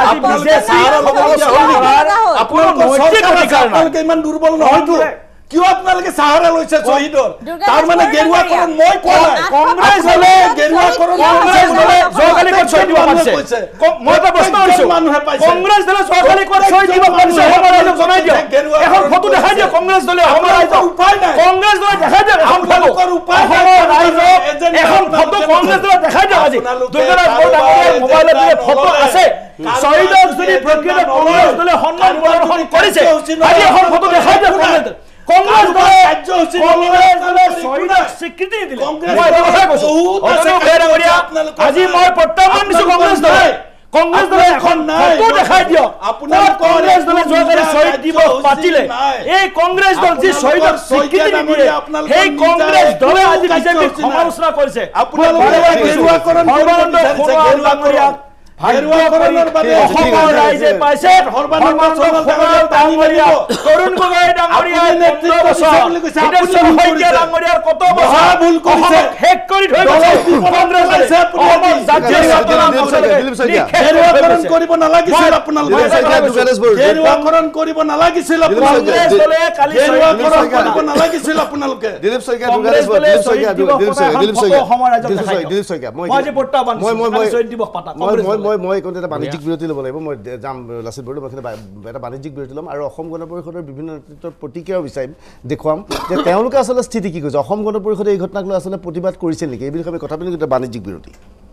আপোনালোকে ইমান দুৰ্বল নহয়তো কিয় আপোনালোকে সাহাৰা লৈছে শ্বহীদৰ তাৰ মানে গেৰুৱাকৰণ মই কোৱা নাই কংগ্ৰেছ দলে গেৰুৱাকৰণ কংগ্ৰেছ দলে যোৱাকালি ক'ত শ্বহীদ দিব পাৰিছে মই এটা প্ৰশ্ন কৰিছোঁ কংগ্ৰেছ দলে যোৱাকালি ক'ত শ্বহীদ দিব পাৰিছে অসমৰ ৰাইজক জনাই দিয়ক এখন ফটো দেখাই দিয়ক কংগ্ৰেছ দলে অসমৰ ৰাইজক উপায় নাই কংগ্ৰেছ দলে দেখাই দিয়ক এখন ফটো অসমৰ ৰাইজক এখন ফটো কংগ্ৰেছ দলে দেখাই দিয়ক আজি দুৰ্গাৰাজ বৰডাঙৰীয়াৰ মোবাইলত যে ফটো আছে শ্বহীদক যদি প্ৰকৃত কংগ্ৰেছ দলে সন্মান প্ৰদৰ্শন কৰিছে আজি এখন ফটো দেখাই দিয়ক কংগ্ৰেছ কংগ্ৰেছ দলে কাৰ্যসূচী কংগ্ৰেছ দলে শ্বহীদক স্বীকৃতি দিলে মই এটা কথা কৈছোঁ আজি মই প্ৰত্যাহ্বান দিছোঁ কংগ্ৰেছ দলে কংগ্ৰেছ দলে এখন ফটো দেখাই দিয়ক আপোনাৰ কংগ্ৰেছ দলে যোৱাকালি শ্বহীদ দিৱস পাতিলে এই কংগ্ৰেছ দল যি শ্বহীদক স্বীকৃতি নিদিয়ে সেই কংগ্ৰেছ দলে আজি বিজেপিক সমালোচনা কৰিছে আপোনালোকে সৰ্বানন্দ সোণোৱাল ডাঙৰীয়াক ভাগ্যকৰণৰ বাবে অসমৰ ৰাইজে পাইছে সৰ্বানন্দ সোণোৱাল ডাঙৰীয়া তৰুণ গগৈ ডাঙৰীয়া নেতৃত্ব বছৰ হিতেশ্বৰ শইকীয়া ডাঙৰীয়াৰ কত বছৰ ভুল কৰিছে শেষ কৰি থৈ গৈছে কংগ্ৰেছ আছে অসমৰ জাতীয় গেৰুৱাকৰণ কৰিব নালাগিছিল আপোনালোকে গেৰুৱাকৰণ কৰিব নালাগিছিল আপোনালোকে গেৰুৱাকৰণ কৰিব নালাগিছিল আপোনালোকে দিলীপ শইকীয়া দুৰ্গাৰেশ দিলীপ শইকীয়া দিলীপ শইকীয়া অসমৰ ৰাইজক দিলীপ শইকীয়া মই যে প্ৰত্যাহ্বান মই মই শ্বহীদ দিৱস পাতা মই মই এইখন এটা বাণিজ্যিক বিৰতি ল'ব লাগিব মই যাম লাচিত বৰদলৈ মই এটা বাণিজ্যিক বিৰতি ল'ম আৰু অসম গণ পৰিষদৰ বিভিন্ন নেতৃত্বৰ প্ৰতিক্ৰিয়াও বিচাৰিম দেখুৱাম যে তেওঁলোকে আচলতে স্থিতি কি কৈছে অসম গণ পৰিষদে এই ঘটনাক লৈ আচলতে প্ৰতিবাদ কৰিছিল নেকি এই বিষয়ে আমি কথা পাতিম এটা বাণিজ্যিক বিৰতি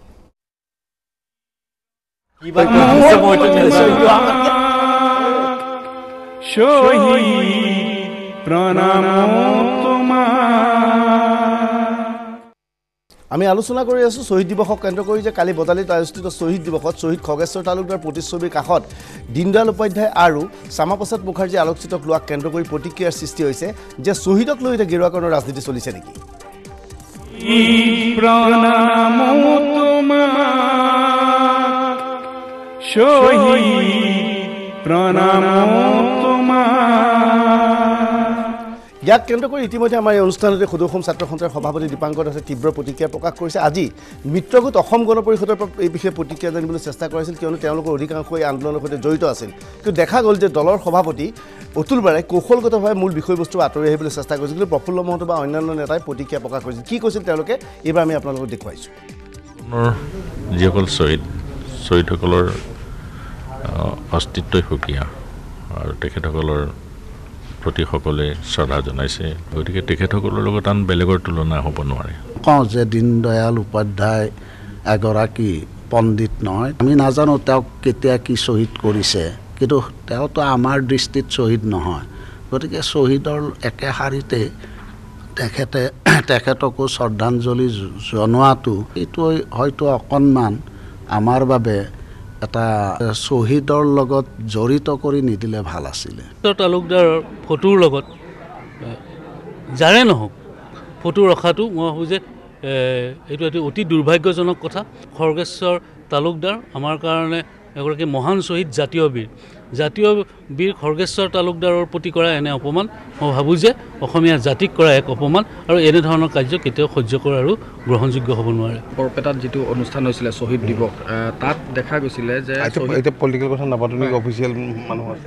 আমি আলোচনা কৰি আছোঁ শ্বহীদ দিৱসক কেন্দ্ৰ কৰি যে কালি বজালিত আয়োজিত শ্বহীদ দিৱসত শ্বহীদ খগেশ্বৰ তালুকদাৰ প্ৰতিচ্ছবিৰ কাষত দীনদয়াল উপাধ্যায় আৰু শ্যামাপ্ৰসাদ মুখাৰ্জী আলোকচিত্ৰক লোৱাক কেন্দ্ৰ কৰি প্ৰতিক্ৰিয়াৰ সৃষ্টি হৈছে যে শ্বহীদক লৈ এতিয়া গেৰুৱাকৰণৰ ৰাজনীতি চলিছে নেকি ইয়াক কেন্দ্ৰ কৰি ইতিমধ্যে আমাৰ এই অনুষ্ঠানতে সদৌ অসম ছাত্ৰ সন্থাৰ সভাপতি দীপাংকৰ দাসে তীব্ৰ প্ৰতিক্ৰিয়া প্ৰকাশ কৰিছে আজি মিত্ৰগোট অসম গণ পৰিষদৰ পৰা এই বিষয়ে প্ৰতিক্ৰিয়া জানিবলৈ চেষ্টা কৰিছিল কিয়নো তেওঁলোকৰ অধিকাংশ এই আন্দোলনৰ সৈতে জড়িত আছিল কিন্তু দেখা গ'ল যে দলৰ সভাপতি অতুল বৰাই কৌশলগতভাৱে মূল বিষয়বস্তু আঁতৰি আহিবলৈ চেষ্টা কৰিছিল কিন্তু প্ৰফুল্ল মহন্ত বা অন্যান্য নেতাই প্ৰতিক্ৰিয়া প্ৰকাশ কৰিছিল কি কৈছিল তেওঁলোকে এইবাৰ আমি আপোনালোকক দেখুৱাইছোঁ যিসকল শ্বহীদ শ্বহীদসকলৰ অস্তিত্বই সুকীয়া আৰু তেখেতসকলৰ প্ৰতি সকলে শ্ৰদ্ধা জনাইছে গতিকে তেখেতসকলৰ লগত আন বেলেগৰ তুলনা হ'ব নোৱাৰে কওঁ যে দীনদয়াল উপাধ্যায় এগৰাকী পণ্ডিত নহয় আমি নাজানো তেওঁক কেতিয়া কি শ্বহীদ কৰিছে কিন্তু তেওঁতো আমাৰ দৃষ্টিত শ্বহীদ নহয় গতিকে শ্বহীদৰ একে শাৰীতে তেখেতে তেখেতকো শ্ৰদ্ধাঞ্জলি জনোৱাটো এইটো হয়তো অকণমান আমাৰ বাবে এটা শ্বহীদৰ লগত জড়িত কৰি নিদিলে ভাল আছিলে তালুকদাৰৰ ফটোৰ লগত যাৰে নহওক ফটো ৰখাটো মই ভাবোঁ যে এইটো এটি অতি দুৰ্ভাগ্যজনক কথা খৰ্গেশ্বৰ তালুকদাৰ আমাৰ কাৰণে এগৰাকী মহান শ্বহীদ জাতীয় বীৰ জাতীয় বীৰ খৰ্গেশ্বৰ তালুকদাৰৰ প্ৰতি কৰা এনে অপমান মই ভাবোঁ যে অসমীয়া জাতিক কৰা এক অপমান আৰু এনেধৰণৰ কাৰ্য কেতিয়াও সহ্য কৰা আৰু গ্ৰহণযোগ্য হ'ব নোৱাৰে। বৰপেটাত যিটো অনুষ্ঠান হৈছিলে শ্বহীদ দিৱস তাত দেখা গৈছিলে যে এতিয়া পলিটিকেল কথা নাপাতো নেকি অফিচিয়েল মানুহ আছে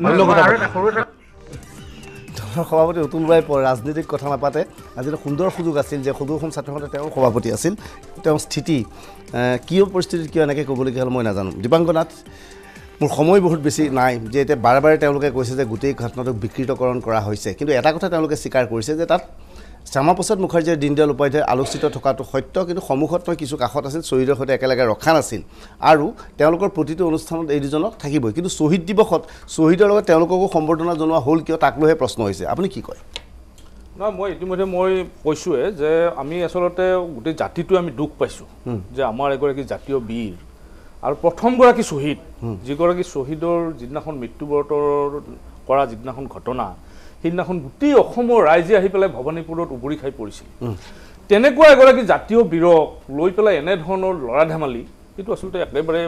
সভাপতি অতুল বৰাই ৰাজনীতিক কথা নাপাতে আজি সুন্দৰ সুযোগ আছিল যে সদৌ অসম ছাত্ৰ সন্থাৰ তেওঁৰ সভাপতি আছিল তেওঁৰ স্থিতি কিয় পৰিস্থিতিত কিয় এনেকৈ ক'বলগীয়া হ'ল মই নাজানো। দীপাংকনাথ মোৰ সময় বহুত বেছি নাই যে এতিয়া বাৰে বাৰে তেওঁলোকে কৈছে যে গোটেই ঘটনাটোক বিকৃতকৰণ কৰা হৈছে কিন্তু এটা কথা তেওঁলোকে স্বীকাৰ কৰিছে যে তাত শ্যামাপ্ৰসাদ মুখাৰ্জীৰ দীনদয়াল উপাধ্যায় আলোচিত থকাটো সত্য কিন্তু সন্মুখত মই কিছু কাষত আছিল শ্বহীদৰ সৈতে একেলগে ৰখা নাছিল আৰু তেওঁলোকৰ প্ৰতিটো অনুষ্ঠানত এই দুজনক থাকিবই কিন্তু শ্বহীদ দিৱসত শ্বহীদৰ লগত তেওঁলোককো সম্বৰ্ধনা জনোৱা হ'ল কিয় তাক লৈহে প্ৰশ্ন হৈছে আপুনি কি কয়? নহয় মই ইতিমধ্যে মই কৈছোঁৱে যে আমি আচলতে গোটেই জাতিটোৱে আমি দুখ পাইছোঁ যে আমাৰ এগৰাকী জাতীয় বীৰ আৰু প্ৰথমগৰাকী শ্বহীদ যিগৰাকী শ্বহীদৰ যিদিনাখন মৃত্যুবৰতৰ কৰা যিদিনাখন ঘটনা সেইদিনাখন গোটেই অসমৰ ৰাইজে আহি পেলাই ভৱানীপুৰত উবৰি খাই পৰিছিল তেনেকুৱা এগৰাকী জাতীয় বীৰক লৈ পেলাই এনেধৰণৰ ল'ৰা ধেমালি এইটো আচলতে একেবাৰে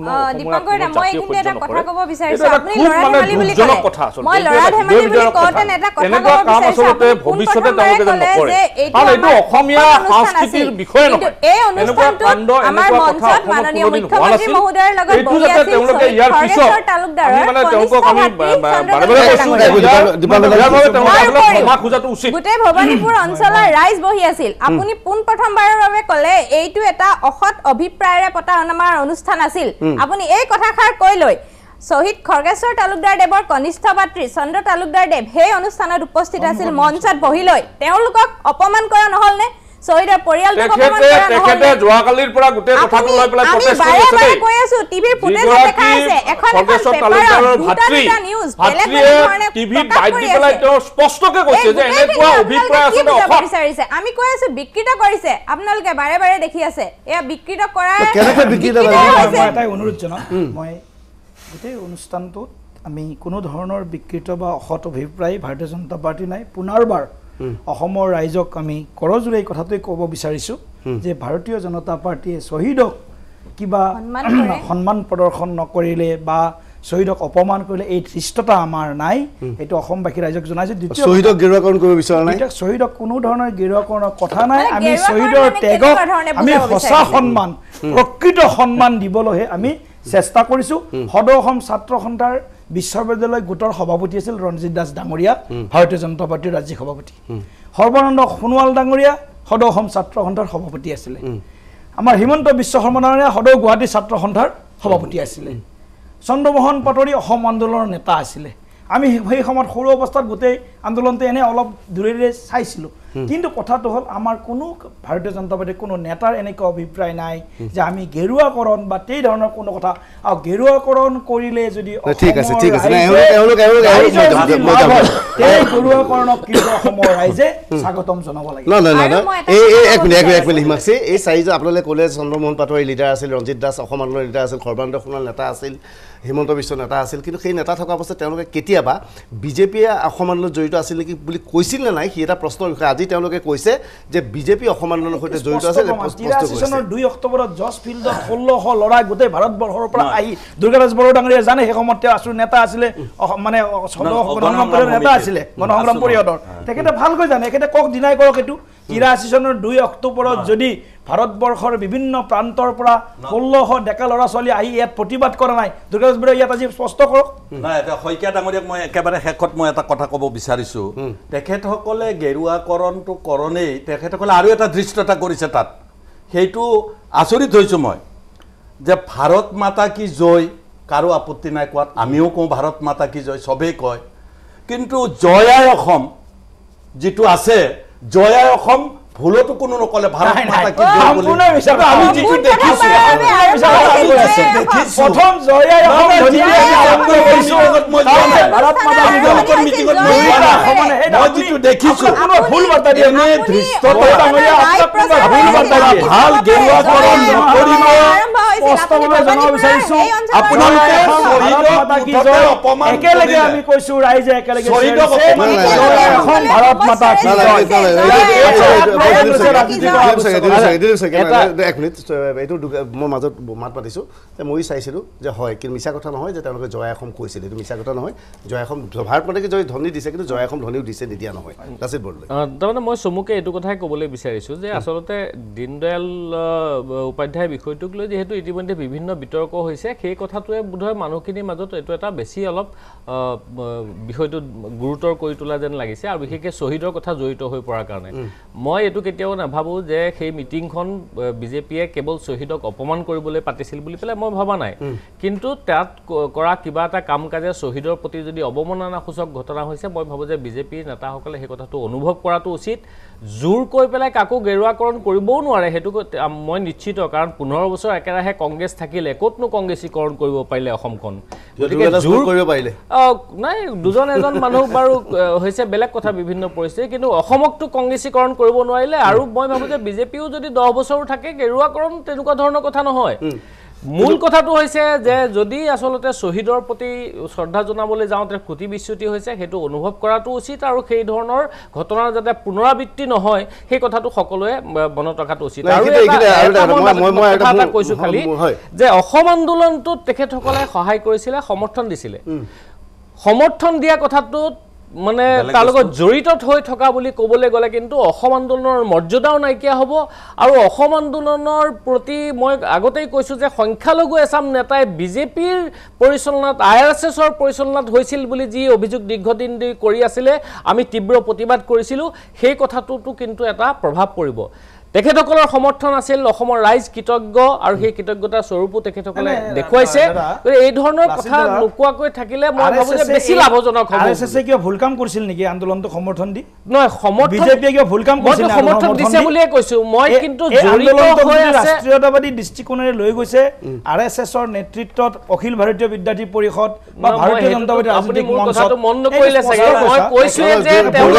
গোটেই ভৱানীপুৰ অঞ্চলৰ ৰাইজ বহি আছিল আপুনি পোন প্ৰথমবাৰৰ বাবে ক'লে এইটো এটা অসৎ অভিপ্ৰায়েৰে পতা আমাৰ অনুষ্ঠান আছিল আপুনি এই কথাষাৰ কৈ লৈ শহীদ খৰ্গেশ্বৰ তালুকদাৰ দেৱৰ কনিষ্ঠ ভাতৃ চন্দ্ৰ তালুকদাৰ দেৱ সেই অনুষ্ঠানত উপস্থিত আছিল মঞ্চত বহি লৈ তেওঁলোকক অপমান কৰা নহল নে শহীদৰ পৰিয়ালটোক অপমান কৰা নহল তেখেতে যোৱাকালিৰ পৰা গোটেই কথাটো লৈ পেলাই প্ৰটেষ্ট কৰি আছে আমি কৈ আছো টিভিৰ ফুটেজ দেখা আছে এখন খৰ্গেশ্বৰ তালুকদাৰৰ ভাতৃ ভাতৃয়ে টিভিত বাইট দি পেলাই তেওঁ স্পষ্টকৈ কৈছে যে এনেকুৱা অভিপ্ৰায় আছে বিচাৰিছে আমি কৈ আছো বিকৃত কৰিছে আপোনালোকে বাৰে বাৰে দেখি আছে এয়া বিকৃত কৰাৰ কেনেকৈ বিকৃত কৰিছে এটা অনুৰোধ জনাম মই গোটেই অনুষ্ঠানটোত আমি কোনো ধৰণৰ বিকৃত বা অসৎ অভিপ্ৰায় ভাৰতীয় জনতা পাৰ্টি নাই পুনৰবাৰ অসমৰ ৰাইজক আমি কৰজোৰে এই কথাটোৱে ক'ব বিচাৰিছোঁ যে ভাৰতীয় জনতা পাৰ্টিয়ে শ্বহীদক কিবা সন্মান প্ৰদৰ্শন নকৰিলে বা শ্বহীদক অপমান কৰিলে এই ধৃষ্টতা আমাৰ নাই এইটো অসমবাসী ৰাইজক জনাইছোঁ শ্বহীদক গেৰুৱাকৰণ কৰিব বিচৰা নাই শ্বহীদক কোনো ধৰণৰ গেৰুৱাকৰণৰ কথা নাই আমি শ্বহীদৰ ত্যাগক আমি সঁচা সন্মান প্ৰকৃত সন্মান দিবলৈহে আমি চেষ্টা কৰিছোঁ সদৌ অসম ছাত্ৰ সন্থাৰ বিশ্ববিদ্যালয় গোটৰ সভাপতি আছিল ৰঞ্জিত দাস ডাঙৰীয়া ভাৰতীয় জনতা পাৰ্টিৰ ৰাজ্যিক সভাপতি সৰ্বানন্দ সোণোৱাল ডাঙৰীয়া সদৌ অসম ছাত্ৰ সন্থাৰ সভাপতি আছিলে আমাৰ হিমন্ত বিশ্ব শৰ্মা ডাঙৰীয়া সদৌ গুৱাহাটী ছাত্ৰ সন্থাৰ সভাপতি আছিলে চন্দ্ৰমোহন পাটোৱাৰী অসম আন্দোলনৰ নেতা আছিলে আমি সেই সময়ত সৰু অৱস্থাত গোটেই আন্দোলনটো এনে অলপ দূৰেৰে চাইছিলোঁ কিন্তু কথাটো হ'ল আমাৰ কোনো ভাৰতীয় জনতা পাৰ্টিৰ কোনো নেতাৰ এনেকুৱা অভিপ্ৰায় নাই যে আমি গেৰুৱাকৰণ বা তেই ধৰণৰ কোনো কথা আৰু গেৰুৱাকৰণ কৰিলে যদি ঠিক আছে ঠিক আছে গেৰুৱাকৰণক কিন্তু অসমৰ ৰাইজে স্বাগতম জনাব লাগে নহয় নহয় নহয় এই এক মিনিট এক মিনিট এক মিনিট হিমাক্ষী এই চাৰিজন আপোনালোকে ক'লে চন্দ্ৰমোহন পাটোৱাৰী লিডাৰ আছিল ৰঞ্জিত দাস অসম আন্দোলনৰ লিডাৰ আছিল সৰ্বানন্দ সোণোৱাল নেতা আছিল হিমন্ত বিশ্ব নেতা আছিল কিন্তু সেই নেতা থকা অৱস্থাত তেওঁলোকে কেতিয়াবা বিজেপিয়ে অসম আন্দোলনত জড়িত আছিল নেকি বুলি কৈছিল নে নাই সি এটা প্ৰশ্নৰ বিষয়ে আজি তেওঁলোকে কৈছে যে বিজেপি অসম আন্দোলনৰ সৈতে জড়িত আছিল দুই অক্টোবৰত জজ ফিল্ডত ষোল্লশ ল'ৰাই গোটেই ভাৰতবৰ্ষৰ পৰা আহি দুৰ্গাদাস বড়ো ডাঙৰীয়া জানে সেই সময়ত তেওঁ আছু নেতা আছিলে মানে গণসংগ্ৰাম পৰিষদৰ নেতা আছিলে গণসংগ্ৰাম পৰিষদৰ তেখেতে ভালকৈ জানে এখেতে কওক ডিনাই কৰক এইটো তিৰাশী চনৰ দুই অক্টোবৰত যদি ভাৰতবৰ্ষৰ বিভিন্ন প্ৰান্তৰ পৰা ষোল্লশ ডেকা ল'ৰা ছোৱালী আহি ইয়াত প্ৰতিবাদ কৰা নাই দুৰ্গাদাস বড়ো ইয়াত আজি স্পষ্ট কৰক নাই এটা শইকীয়া ডাঙৰীয়াক মই একেবাৰে শেষত মই এটা কথা ক'ব বিচাৰিছোঁ তেখেতসকলে গেৰুৱাকৰণটো কৰণেই তেখেতসকলে আৰু এটা ধৃষ্টতা কৰিছে তাত সেইটো আচৰিত হৈছোঁ মই যে ভাৰত মাতা কি জয় কাৰো আপত্তি নাই কোৱাত আমিও কওঁ ভাৰত মাতা কি জয় চবেই কয় কিন্তু জয়াই অসম যিটো আছে জয়াই অসম ভুলতো কোনো নকলে ভাৰত মাতা কি জয় বুলি আমি যিটো দেখিছোঁ প্ৰথম জয়াই অসম ভাৰত মাতা কি জয় মিটিঙত মই যিটো দেখিছোঁ কোনো ভুল বাৰ্তা দিয়ে এনে ধৃষ্ট ডাঙৰীয়া ভুল বাৰ্তা দিয়ে ভাল গেৰুৱাকৰণ নকৰিব স্পষ্টভাৱে জনাব বিচাৰিছোঁ আপোনালোকে একেলগে আমি কৈছোঁ ৰাইজে একেলগে শহীদক এখন ভাৰত মাতা কি এক মিনিট এইটো মই মাজত মাত পাতিছোঁ যে মই চাইছিলোঁ যে হয় কিন্তু মিছা কথা নহয় যে তেওঁলোকে জয় অসম কৈছিল এইটো মিছা কথা নহয় জয় অসম ভাৰত মাতাকে জয় ধ্বনি দিছে কিন্তু জয় অসম ধ্বনিও দিছে নিদিয়া নহয় লাচিত বৰদলৈ তাৰমানে মই চমুকে এইটো কথাই ক'বলৈ বিচাৰিছোঁ যে আচলতে দীনদয়াল উপাধ্যায় বিষয়টোক লৈ যিহেতু ইতিমধ্যে বিভিন্ন বিতৰ্ক হৈছে সেই কথাটোৱে বোধহয় মানুহখিনিৰ মাজত এইটো এটা বেছি অলপ বিষয়টো গুৰুতৰ কৰি তোলা যেন লাগিছে আৰু বিশেষকৈ শ্বহীদৰ কথা জড়িত হৈ পৰাৰ কাৰণে মই এইটো কেতিয়াও নাভাবোঁ যে সেই মিটিংখন বিজেপিয়ে কেৱল শ্বহীদক অপমান কৰিবলৈ পাতিছিল বুলি পেলাই মই ভবা নাই কিন্তু তাত কৰা কিবা এটা কাম কাজে শ্বহীদৰ প্ৰতি যদি অৱমাননাসূচক ঘটনা হৈছে মই ভাবোঁ যে বিজেপিৰ নেতাসকলে সেই কথাটো অনুভৱ কৰাটো উচিত জোৰ কৈ পেলাই কাকো গেৰুৱাকৰণ কৰিবও নোৱাৰে সেইটো মই নিশ্চিত কাৰণ পোন্ধৰ বছৰ একেৰাহে কংগ্ৰেছ থাকিলে ক'তনো কংগ্ৰেছীকৰণ কৰিব পাৰিলে অসমখন গতিকে জোৰ কৰিব পাৰিলে নাই দুজন এজন মানুহ বাৰু হৈছে বেলেগ কথা বিভিন্ন পৰিস্থিতি কিন্তু অসমকতো কংগ্ৰেছীকৰণ কৰিব নোৱাৰিলে আৰু মই ভাবোঁ যে বিজেপিও যদি দহ বছৰো থাকে গেৰুৱাকৰণ তেনেকুৱা ধৰণৰ কথা নহয় মূল কথাটো হৈছে যে যদি আচলতে শ্বহীদৰ প্ৰতি শ্ৰদ্ধা জনাবলৈ যাওঁতে ক্ষতি বিচ্যুতি হৈছে সেইটো অনুভৱ কৰাটো উচিত আৰু সেই ধৰণৰ ঘটনাৰ যাতে পুনৰাবৃত্তি নহয় সেই কথাটো সকলোৱে মনত ৰখাটো উচিত আৰু এটা কৈছোঁ খালি যে অসম আন্দোলনটোত তেখেতসকলে সহায় কৰিছিলে সমৰ্থন দিছিলে সমৰ্থন দিয়া কথাটোত মানে তাৰ লগত জড়িত হৈ থকা বুলি ক'বলৈ গ'লে কিন্তু অসম আন্দোলনৰ মৰ্যাদাও নাইকিয়া হ'ব আৰু অসম আন্দোলনৰ প্ৰতি মই আগতেই কৈছোঁ যে সংখ্যালঘু এচাম নেতাই বিজেপিৰ পৰিচালনাত আই আৰ এছ এছৰ পৰিচালনাত হৈছিল বুলি যি অভিযোগ দীৰ্ঘদিন ধৰি কৰি আছিলে আমি তীব্ৰ প্ৰতিবাদ কৰিছিলোঁ সেই কথাটোতো কিন্তু এটা প্ৰভাৱ পৰিব তেখেতসকলৰ সমৰ্থন আছিল অসমৰ ৰাইজ কৃতজ্ঞ আৰু সেই কৃতজ্ঞতাৰ স্বৰূপো তেখেতসকলে দেখুৱাইছে এই ধৰণৰ কথা নোকোৱাকৈ থাকিলে মই ভাবোঁ যে বেছি লাভজনক হ'ব আৰ এছ এছে কিবা ভুল কাম কৰিছিল নেকি আন্দোলনটো সমৰ্থন দি নহয় সমৰ্থন বিজেপিয়ে কিবা ভুল কাম কৰিছিল সমৰ্থন দিছে বুলিয়ে কৈছোঁ মই কিন্তু ৰাষ্ট্ৰীয়তাবাদী দৃষ্টিকোণেৰে লৈ গৈছে আৰ এছ এছৰ নেতৃত্বত অখিল ভাৰতীয় বিদ্যাৰ্থী পৰিষদ বা ভাৰতীয় জনতা পাৰ্টীৰ ৰাজনৈতিক মঞ্চত মন নকৰিলে চাগে মই কৈছোঁৱে যে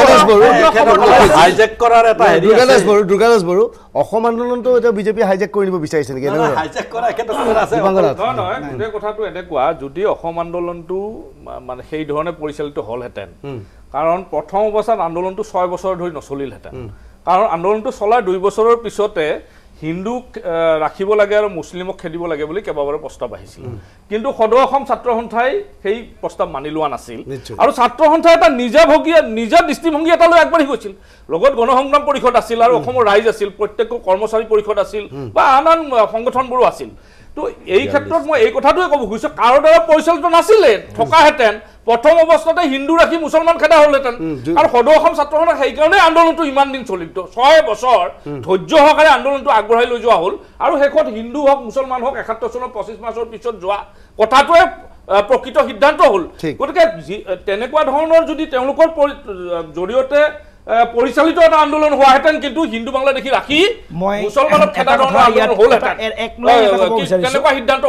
হাইজেক কৰাৰ এটা হেৰি দুৰ্গাদাস বড়ো অসম আন্দোলনটো এতিয়া বিজেপি হাইজেক কৰি দিব বিচাৰিছে নেকি হাইজেক কৰা আছে নহয় গোটেই কথাটো এনেকুৱা যদি অসম আন্দোলনটো মানে সেই ধৰণে পৰিচালিত হ'লহেঁতেন কাৰণ প্ৰথম অৱস্থাত আন্দোলনটো ছয় বছৰ ধৰি নচলিলহেঁতেন কাৰণ আন্দোলনটো চলাৰ দুই বছৰৰ পিছতে হিন্দুক ৰাখিব লাগে আৰু মুছলিমক খেদিব লাগে বুলি কেইবাবাৰো প্ৰস্তাৱ আহিছিল কিন্তু সদৌ অসম ছাত্ৰ সন্থাই সেই প্ৰস্তাৱ মানি লোৱা নাছিল আৰু ছাত্ৰ সন্থাই এটা নিজাভগী নিজা দৃষ্টিভংগী এটা লৈ আগবাঢ়ি গৈছিল লগত গণসংগ্ৰাম পৰিষদ আছিল আৰু অসমৰ ৰাইজ আছিল প্ৰত্যেক কৰ্মচাৰী পৰিষদ আছিল বা আন আন সংগঠনবোৰো আছিল তো এই ক্ষেত্ৰত মই এই কথাটোৱে ক'ব খুজিছোঁ কাৰো দ্বাৰা পৰিচালিত নাছিলে থকাহেঁতেন প্ৰথম অৱস্থাতে হিন্দু ৰাখি মুছলমান খেদা হ'লহেঁতেন আৰু সদৌ অসম ছাত্ৰ সন্থা সেইকাৰণে আন্দোলনটো ইমান দিন চলিত ছয় বছৰ ধৈৰ্য সহকাৰে আন্দোলনটো আগবঢ়াই লৈ যোৱা হ'ল আৰু শেষত হিন্দু হওক মুছলমান হওক একাত্তৰ চনৰ পঁচিছ মাৰ্চৰ পিছত যোৱা কথাটোৱে প্ৰকৃত সিদ্ধান্ত হ'ল গতিকে তেনেকুৱা ধৰণৰ যদি তেওঁলোকৰ জৰিয়তে পৰিচালিত এটা আন্দোলন হোৱাহেঁতেন কিন্তু হিন্দু বাংলাদেশী ৰাখি মুছলমানক খেদা ধৰণৰ আন্দোলন হ'লহেঁতেন তেনেকুৱা সিদ্ধান্ত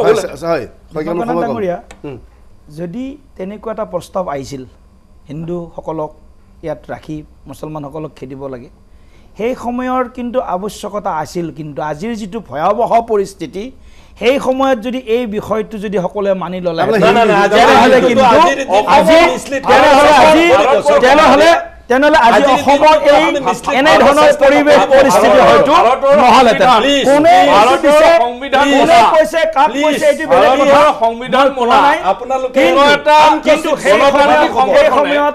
হ'লহেঁতেন যদি তেনেকুৱা এটা প্ৰস্তাৱ আহিছিল হিন্দুসকলক ইয়াত ৰাখি মুছলমানসকলক খেদিব লাগে সেই সময়ৰ কিন্তু আৱশ্যকতা আছিল কিন্তু আজিৰ যিটো ভয়াৱহ পৰিস্থিতি সেই সময়ত যদি এই বিষয়টো যদি সকলোৱে মানি ল'লে তেনেহ'লে আজি অসমৰ এই এনেধৰণৰ পৰিৱেশ পৰিস্থিতি হয়তো নহ'লহেঁতেন কোনে কৈছে কাক কৈছে এইটো বেলেগ কথা সংবিধান মনা নাই আপোনালোকে কিন্তু সেই সময়ত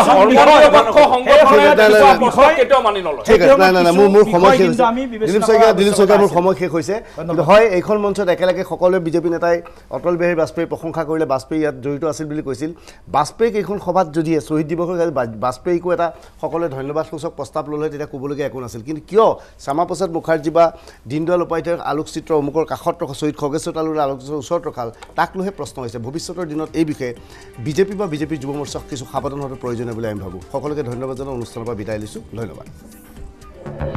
সময় শেষ হৈছে কিন্তু হয় এইখন মঞ্চত একেলগে সকলোৱে বিজেপি নেতাই অটল বিহাৰী বাজপেয়ীৰ প্ৰশংসা কৰিলে বাজপেয়ী ইয়াত জড়িত আছিল বুলি কৈছিল বাজপেয়ীক এইখন সভাত যদি শ্বহীদ দিৱসৰ বাজপেয়ীকো এটা সকলোৱে ধন্যবাদসূচক প্ৰস্তাৱ ল'লে তেতিয়া ক'বলগীয়া একো নাছিল কিন্তু কিয় শ্যামাপ্ৰসাদ মুখাৰ্জী বা দীনদয়াল উপাধ্যায়ৰ আলোকচিত্ৰ অমুকৰ কাষত ৰখা শ্বহীদ খগেশ্বৰ তালুকৰ আলোকচিত্ৰ ওচৰত ৰখাল তাক লৈহে প্ৰশ্ন হৈছে ভৱিষ্যতৰ দিনত এই বিষয়ে বিজেপি বা বিজেপিৰ যুৱ মৰ্চাক কিছু সাৱধান হোৱাটো প্ৰয়োজনীয় বুলি আমি ভাবোঁ সকলোকে ধন্যবাদ জনাই অনুষ্ঠানৰ পৰা বিদায় লৈছোঁ ধন্যবাদ।